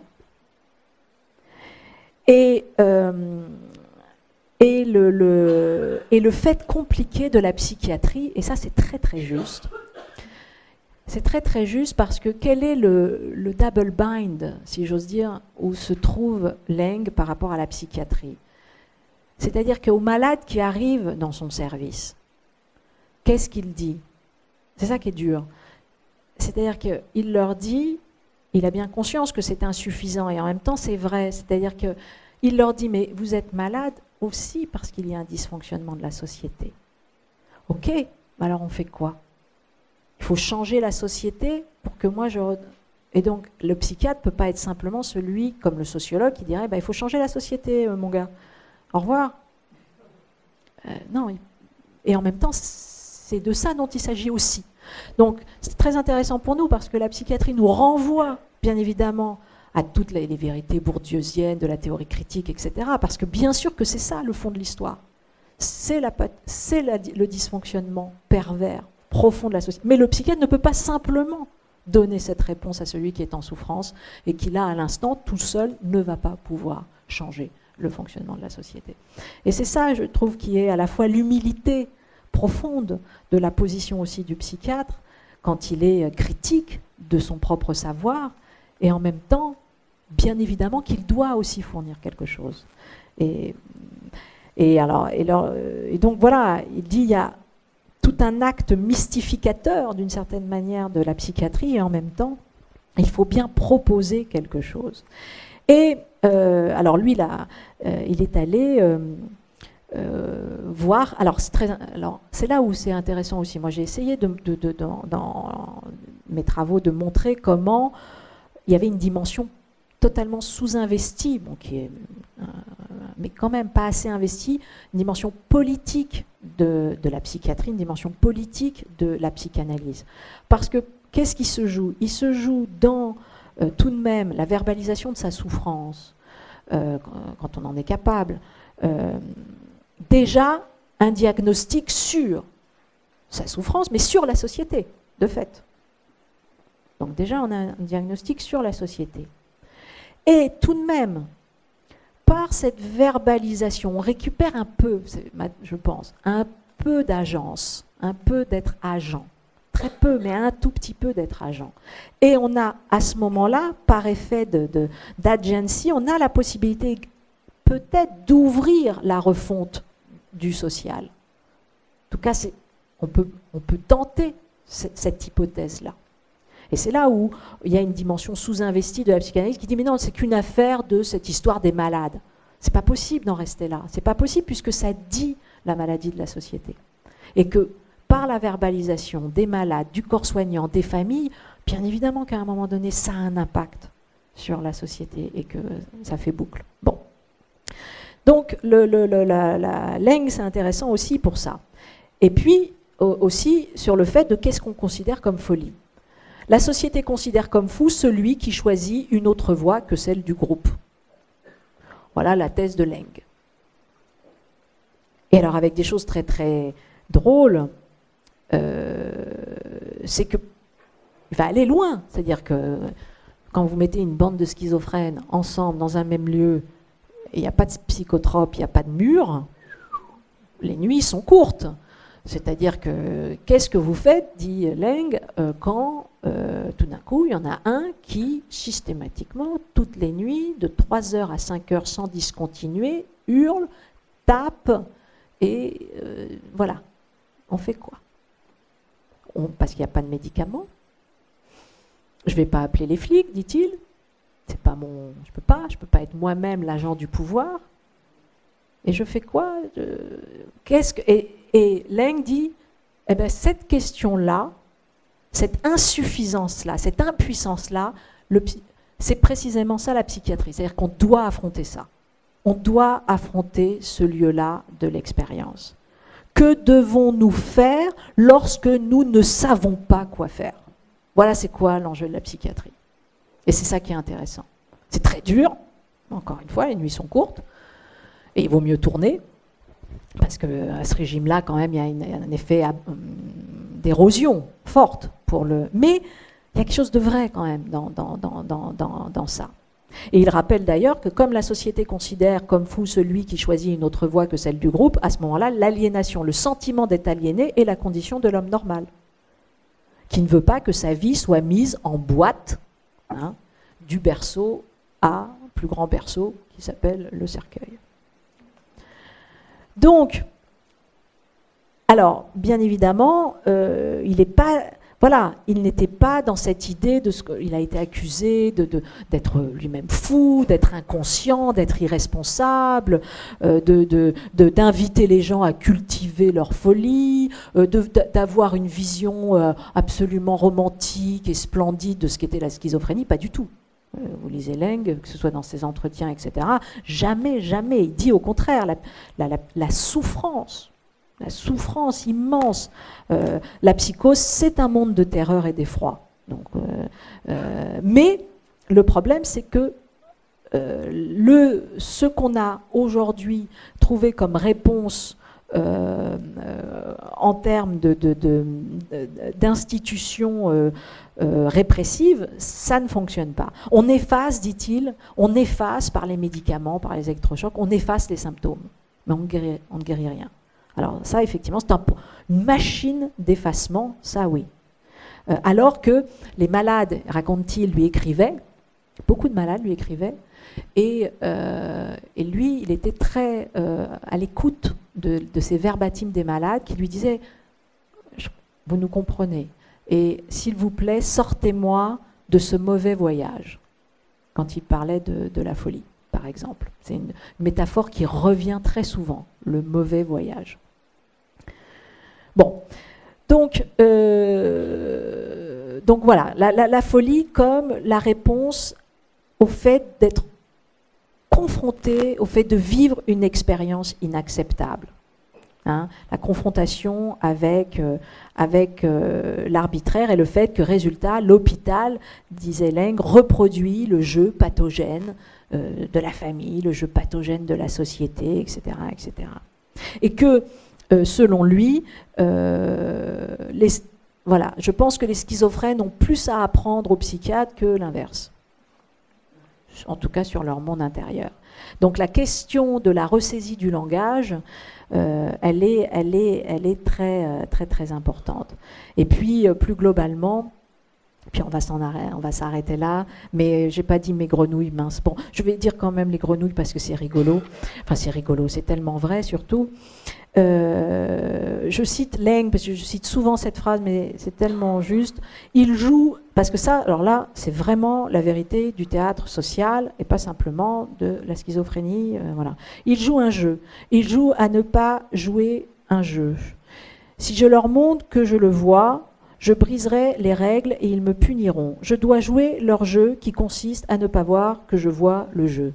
et, euh, et, le, le, et le fait compliqué de la psychiatrie. Et ça, c'est très très juste. C'est très très juste parce que quel est le, le double bind, si j'ose dire, où se trouve Leng par rapport à la psychiatrie? C'est-à-dire qu'aux malades qui arrivent dans son service, qu'est-ce qu'il dit? C'est ça qui est dur. C'est-à-dire qu'il leur dit, il a bien conscience que c'est insuffisant et en même temps c'est vrai. C'est-à-dire qu'il leur dit, mais vous êtes malade aussi parce qu'il y a un dysfonctionnement de la société. Ok, alors on fait quoi? Il faut changer la société pour que moi je... Et donc le psychiatre ne peut pas être simplement celui, comme le sociologue, qui dirait, bah, il faut changer la société, euh, mon gars. Au revoir. Euh, non. Et en même temps, c'est de ça dont il s'agit aussi. Donc c'est très intéressant pour nous parce que la psychiatrie nous renvoie, bien évidemment, à toutes les, les vérités bourdieusiennes de la théorie critique, et cetera. Parce que bien sûr que c'est ça le fond de l'histoire. C'est la, c'est la, le dysfonctionnement pervers profond de la société. Mais le psychiatre ne peut pas simplement donner cette réponse à celui qui est en souffrance et qui, là, à l'instant, tout seul, ne va pas pouvoir changer le fonctionnement de la société. Et c'est ça, je trouve, qui est à la fois l'humilité profonde de la position aussi du psychiatre, quand il est critique de son propre savoir, et en même temps, bien évidemment, qu'il doit aussi fournir quelque chose. Et, et, alors, et, alors, et donc, voilà, il dit, il y a tout un acte mystificateur, d'une certaine manière, de la psychiatrie, et en même temps, il faut bien proposer quelque chose. Et, euh, alors lui, là, euh, il est allé euh, euh, voir, alors c'est, très, alors c'est là où c'est intéressant aussi, moi j'ai essayé, de, de, de, dans, dans mes travaux, de montrer comment il y avait une dimension totalement sous-investie, bon, qui est, euh, mais quand même pas assez investie, une dimension politique de, de la psychiatrie, une dimension politique de la psychanalyse. Parce que qu'est-ce qui se joue? Il se joue dans euh, tout de même la verbalisation de sa souffrance, euh, quand on en est capable. Euh, déjà un diagnostic sur sa souffrance, mais sur la société, de fait. Donc déjà on a un diagnostic sur la société. Et tout de même, par cette verbalisation, on récupère un peu, je pense, un peu d'agence, un peu d'être agent. Très peu, mais un tout petit peu d'être agent. Et on a, à ce moment-là, par effet de, de, d'agency, on a la possibilité peut-être d'ouvrir la refonte du social. En tout cas, c'est, on, peut, on peut tenter cette, cette hypothèse-là. Et c'est là où il y a une dimension sous-investie de la psychanalyse qui dit « mais non, c'est qu'une affaire de cette histoire des malades ». C'est pas possible d'en rester là. C'est pas possible puisque ça dit la maladie de la société. Et que par la verbalisation des malades, du corps soignant, des familles, bien évidemment qu'à un moment donné, ça a un impact sur la société et que ça fait boucle. Bon. Donc, le, le, le, la, la Leng, c'est intéressant aussi pour ça. Et puis, aussi sur le fait de qu'est-ce qu'on considère comme folie. La société considère comme fou celui qui choisit une autre voie que celle du groupe. Voilà la thèse de Leng. Et alors, avec des choses très très drôles, euh, c'est qu'il va aller loin. C'est-à-dire que quand vous mettez une bande de schizophrènes ensemble dans un même lieu, il n'y a pas de psychotrope, il n'y a pas de mur, les nuits sont courtes. C'est-à-dire que, qu'est-ce que vous faites, dit Leng, euh, quand euh, tout d'un coup, il y en a un qui, systématiquement, toutes les nuits, de trois heures à cinq heures sans discontinuer, hurle, tape, et euh, voilà. On fait quoi? On, Parce qu'il n'y a pas de médicaments. Je ne vais pas appeler les flics, dit-il. C'est pas mon, je peux pas, je peux pas être moi-même l'agent du pouvoir. Et je fais quoi? Qu'est-ce que et, et Laing dit, eh ben cette question-là, cette insuffisance-là, cette impuissance-là, c'est précisément ça la psychiatrie. C'est-à-dire qu'on doit affronter ça. On doit affronter ce lieu-là de l'expérience. Que devons-nous faire lorsque nous ne savons pas quoi faire? Voilà c'est quoi l'enjeu de la psychiatrie. Et c'est ça qui est intéressant. C'est très dur, encore une fois, les nuits sont courtes, et il vaut mieux tourner, parce qu'à ce régime-là, quand même, il y a une, un effet d'érosion forte pour le... Mais il y a quelque chose de vrai, quand même, dans, dans, dans, dans, dans, dans ça. Et il rappelle d'ailleurs que comme la société considère comme fou celui qui choisit une autre voie que celle du groupe, à ce moment-là, l'aliénation, le sentiment d'être aliéné est la condition de l'homme normal, qui ne veut pas que sa vie soit mise en boîte, hein, du berceau à un plus grand berceau qui s'appelle le cercueil. Donc, alors, bien évidemment, euh, il n'est pas, voilà, il n'était pas dans cette idée de ce qu'il a été accusé de, de, d'être lui-même fou, d'être inconscient, d'être irresponsable, euh, de, de, de, d'inviter les gens à cultiver leur folie, euh, de, d'avoir une vision euh, absolument romantique et splendide de ce qu'était la schizophrénie, pas du tout. Vous lisez Laing, que ce soit dans ses entretiens, et cetera. Jamais, jamais. Il dit au contraire, la, la, la, la souffrance, la souffrance immense. Euh, la psychose, c'est un monde de terreur et d'effroi. Donc, euh, euh, mais le problème, c'est que euh, le, ce qu'on a aujourd'hui trouvé comme réponse euh, euh, en termes de, de, de, de, d'institutions euh, Euh, répressive, ça ne fonctionne pas. On efface, dit-il, on efface par les médicaments, par les électrochocs, on efface les symptômes, mais on ne guérit, on ne guérit rien. Alors ça, effectivement, c'est un, une machine d'effacement, ça oui. Euh, alors que les malades, raconte-t-il, lui écrivaient, beaucoup de malades lui écrivaient, et, euh, et lui, il était très euh, à l'écoute de, de ces verbatims des malades qui lui disaient « Vous nous comprenez ». Et s'il vous plaît, sortez-moi de ce mauvais voyage. Quand il parlait de, de la folie, par exemple. C'est une, une métaphore qui revient très souvent, le mauvais voyage. Bon, donc, euh, donc voilà, la, la, la folie comme la réponse au fait d'être confronté, au fait de vivre une expérience inacceptable. Hein, la confrontation avec, euh, avec euh, l'arbitraire et le fait que, résultat, l'hôpital, disait Laing, reproduit le jeu pathogène euh, de la famille, le jeu pathogène de la société, et cetera, et cetera. Et que, euh, selon lui, euh, les, voilà, je pense que les schizophrènes ont plus à apprendre aux psychiatres que l'inverse, en tout cas sur leur monde intérieur. Donc la question de la ressaisie du langage, Euh, elle est, elle est, elle est très, euh, très, très importante. Et puis, euh, plus globalement, puis on va s'en arrêter, on va s'arrêter là, mais j'ai pas dit mes grenouilles minces. Bon, je vais dire quand même les grenouilles parce que c'est rigolo. Enfin, c'est rigolo, c'est tellement vrai surtout. Euh, je cite Laing parce que je cite souvent cette phrase, mais c'est tellement juste. Il joue, parce que ça, alors là, c'est vraiment la vérité du théâtre social et pas simplement de la schizophrénie. Euh, voilà. Il joue un jeu. Il joue à ne pas jouer un jeu. Si je leur montre que je le vois, je briserai les règles et ils me puniront. Je dois jouer leur jeu qui consiste à ne pas voir que je vois le jeu.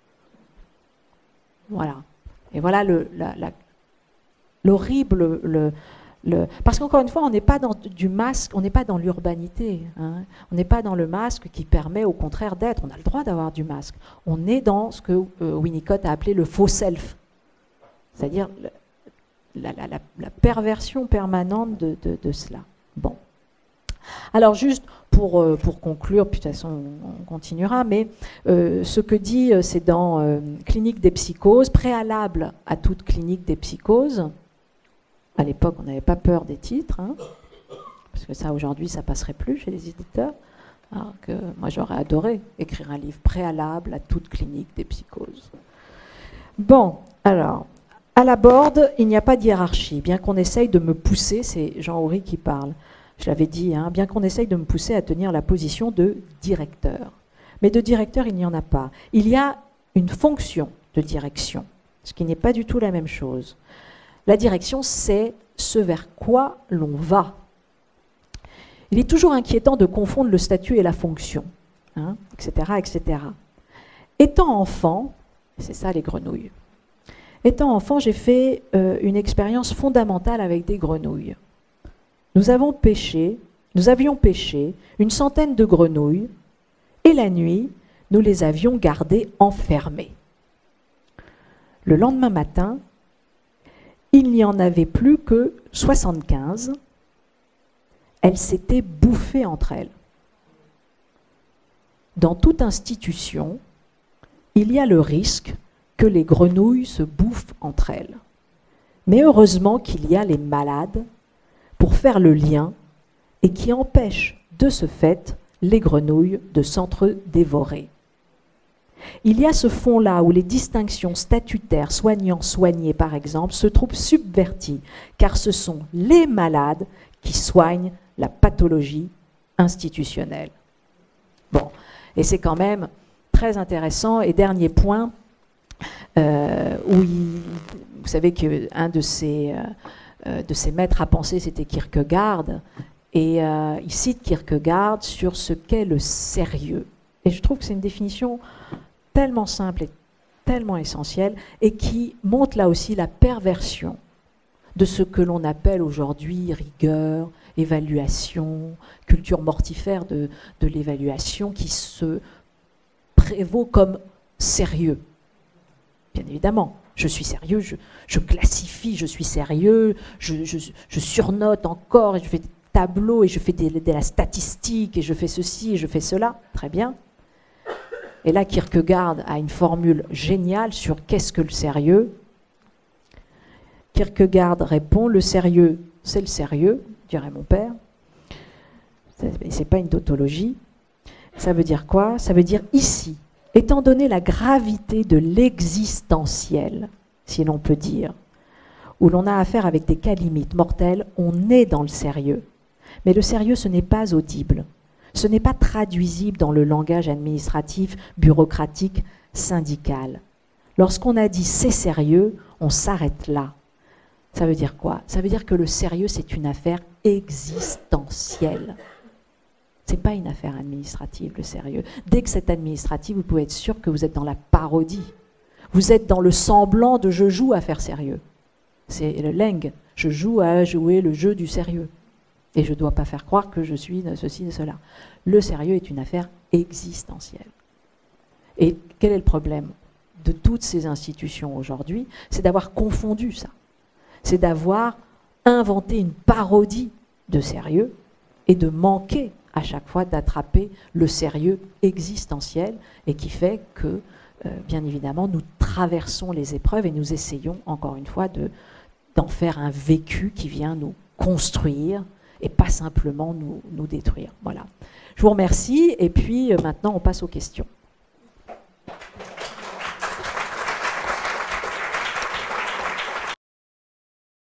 Voilà. Et voilà le, la, la, l'horrible... Le, le, parce qu'encore une fois, on n'est pas dans du masque, on n'est pas dans l'urbanité. Hein. On n'est pas dans le masque qui permet au contraire d'être. On a le droit d'avoir du masque. On est dans ce que euh, Winnicott a appelé le faux self. C'est-à-dire la, la, la, la perversion permanente de, de, de cela. Bon. Alors juste pour, euh, pour conclure, puis de toute façon on continuera, mais euh, ce que dit, c'est dans euh, Clinique des psychoses, préalable à toute clinique des psychoses. À l'époque, on n'avait pas peur des titres. Hein. parce que ça, aujourd'hui, ça passerait plus chez les éditeurs. Alors que moi, j'aurais adoré écrire un livre préalable à toute clinique des psychoses. Bon, alors, à la Borde, il n'y a pas de hiérarchie, bien qu'on essaye de me pousser, c'est Jean Houry qui parle, je l'avais dit, hein, bien qu'on essaye de me pousser à tenir la position de directeur. Mais de directeur, il n'y en a pas. Il y a une fonction de direction, ce qui n'est pas du tout la même chose. La direction, c'est ce vers quoi l'on va. Il est toujours inquiétant de confondre le statut et la fonction, hein, et cetera, et cetera. Étant enfant, c'est ça les grenouilles, étant enfant, j'ai fait euh, une expérience fondamentale avec des grenouilles. Nous avons pêché, nous avions pêché une centaine de grenouilles, et la nuit, nous les avions gardées enfermées. Le lendemain matin, il n'y en avait plus que soixante-quinze. Elles s'étaient bouffées entre elles. Dans toute institution, il y a le risque que les grenouilles se bouffent entre elles. Mais heureusement qu'il y a les malades pour faire le lien et qui empêchent de ce fait les grenouilles de s'entre-dévorer. Il y a ce fond-là où les distinctions statutaires soignants-soignés, par exemple, se trouvent subverties, car ce sont les malades qui soignent la pathologie institutionnelle. Bon, et c'est quand même très intéressant. Et dernier point, euh, où il, vous savez qu'un de ses, euh, de ses maîtres à penser, c'était Kierkegaard, et euh, il cite Kierkegaard sur ce qu'est le sérieux. Et je trouve que c'est une définition tellement simple et tellement essentielle, et qui montre là aussi la perversion de ce que l'on appelle aujourd'hui rigueur, évaluation, culture mortifère de, de l'évaluation qui se prévaut comme sérieux. Bien évidemment, je suis sérieux, je, je classifie, je suis sérieux, je, je, je surnote encore, et je fais des tableaux, et je fais des, de la statistique, et je fais ceci, et je fais cela. Très bien. Et là, Kierkegaard a une formule géniale sur qu'est-ce que le sérieux. Kierkegaard répond, le sérieux, c'est le sérieux, dirait mon père. C'est pas une tautologie. Ça veut dire quoi? Ça veut dire ici, étant donné la gravité de l'existentiel, si l'on peut dire, où l'on a affaire avec des cas limites mortels, on est dans le sérieux. Mais le sérieux, ce n'est pas audible. Ce n'est pas traduisible dans le langage administratif, bureaucratique, syndical. Lorsqu'on a dit c'est sérieux, on s'arrête là. Ça veut dire quoi? Ça veut dire que le sérieux, c'est une affaire existentielle. Ce n'est pas une affaire administrative, le sérieux. Dès que c'est administratif, vous pouvez être sûr que vous êtes dans la parodie. Vous êtes dans le semblant de « je joue à faire sérieux ». C'est le leng. Je joue à jouer le jeu du sérieux. Et je ne dois pas faire croire que je suis de ceci, de cela. Le sérieux est une affaire existentielle. Et quel est le problème de toutes ces institutions aujourd'hui? C'est d'avoir confondu ça. C'est d'avoir inventé une parodie de sérieux et de manquer à chaque fois d'attraper le sérieux existentiel, et qui fait que, euh, bien évidemment, nous traversons les épreuves et nous essayons, encore une fois, de, d'en faire un vécu qui vient nous construire et pas simplement nous, nous détruire. Voilà. Je vous remercie, et puis euh, maintenant on passe aux questions.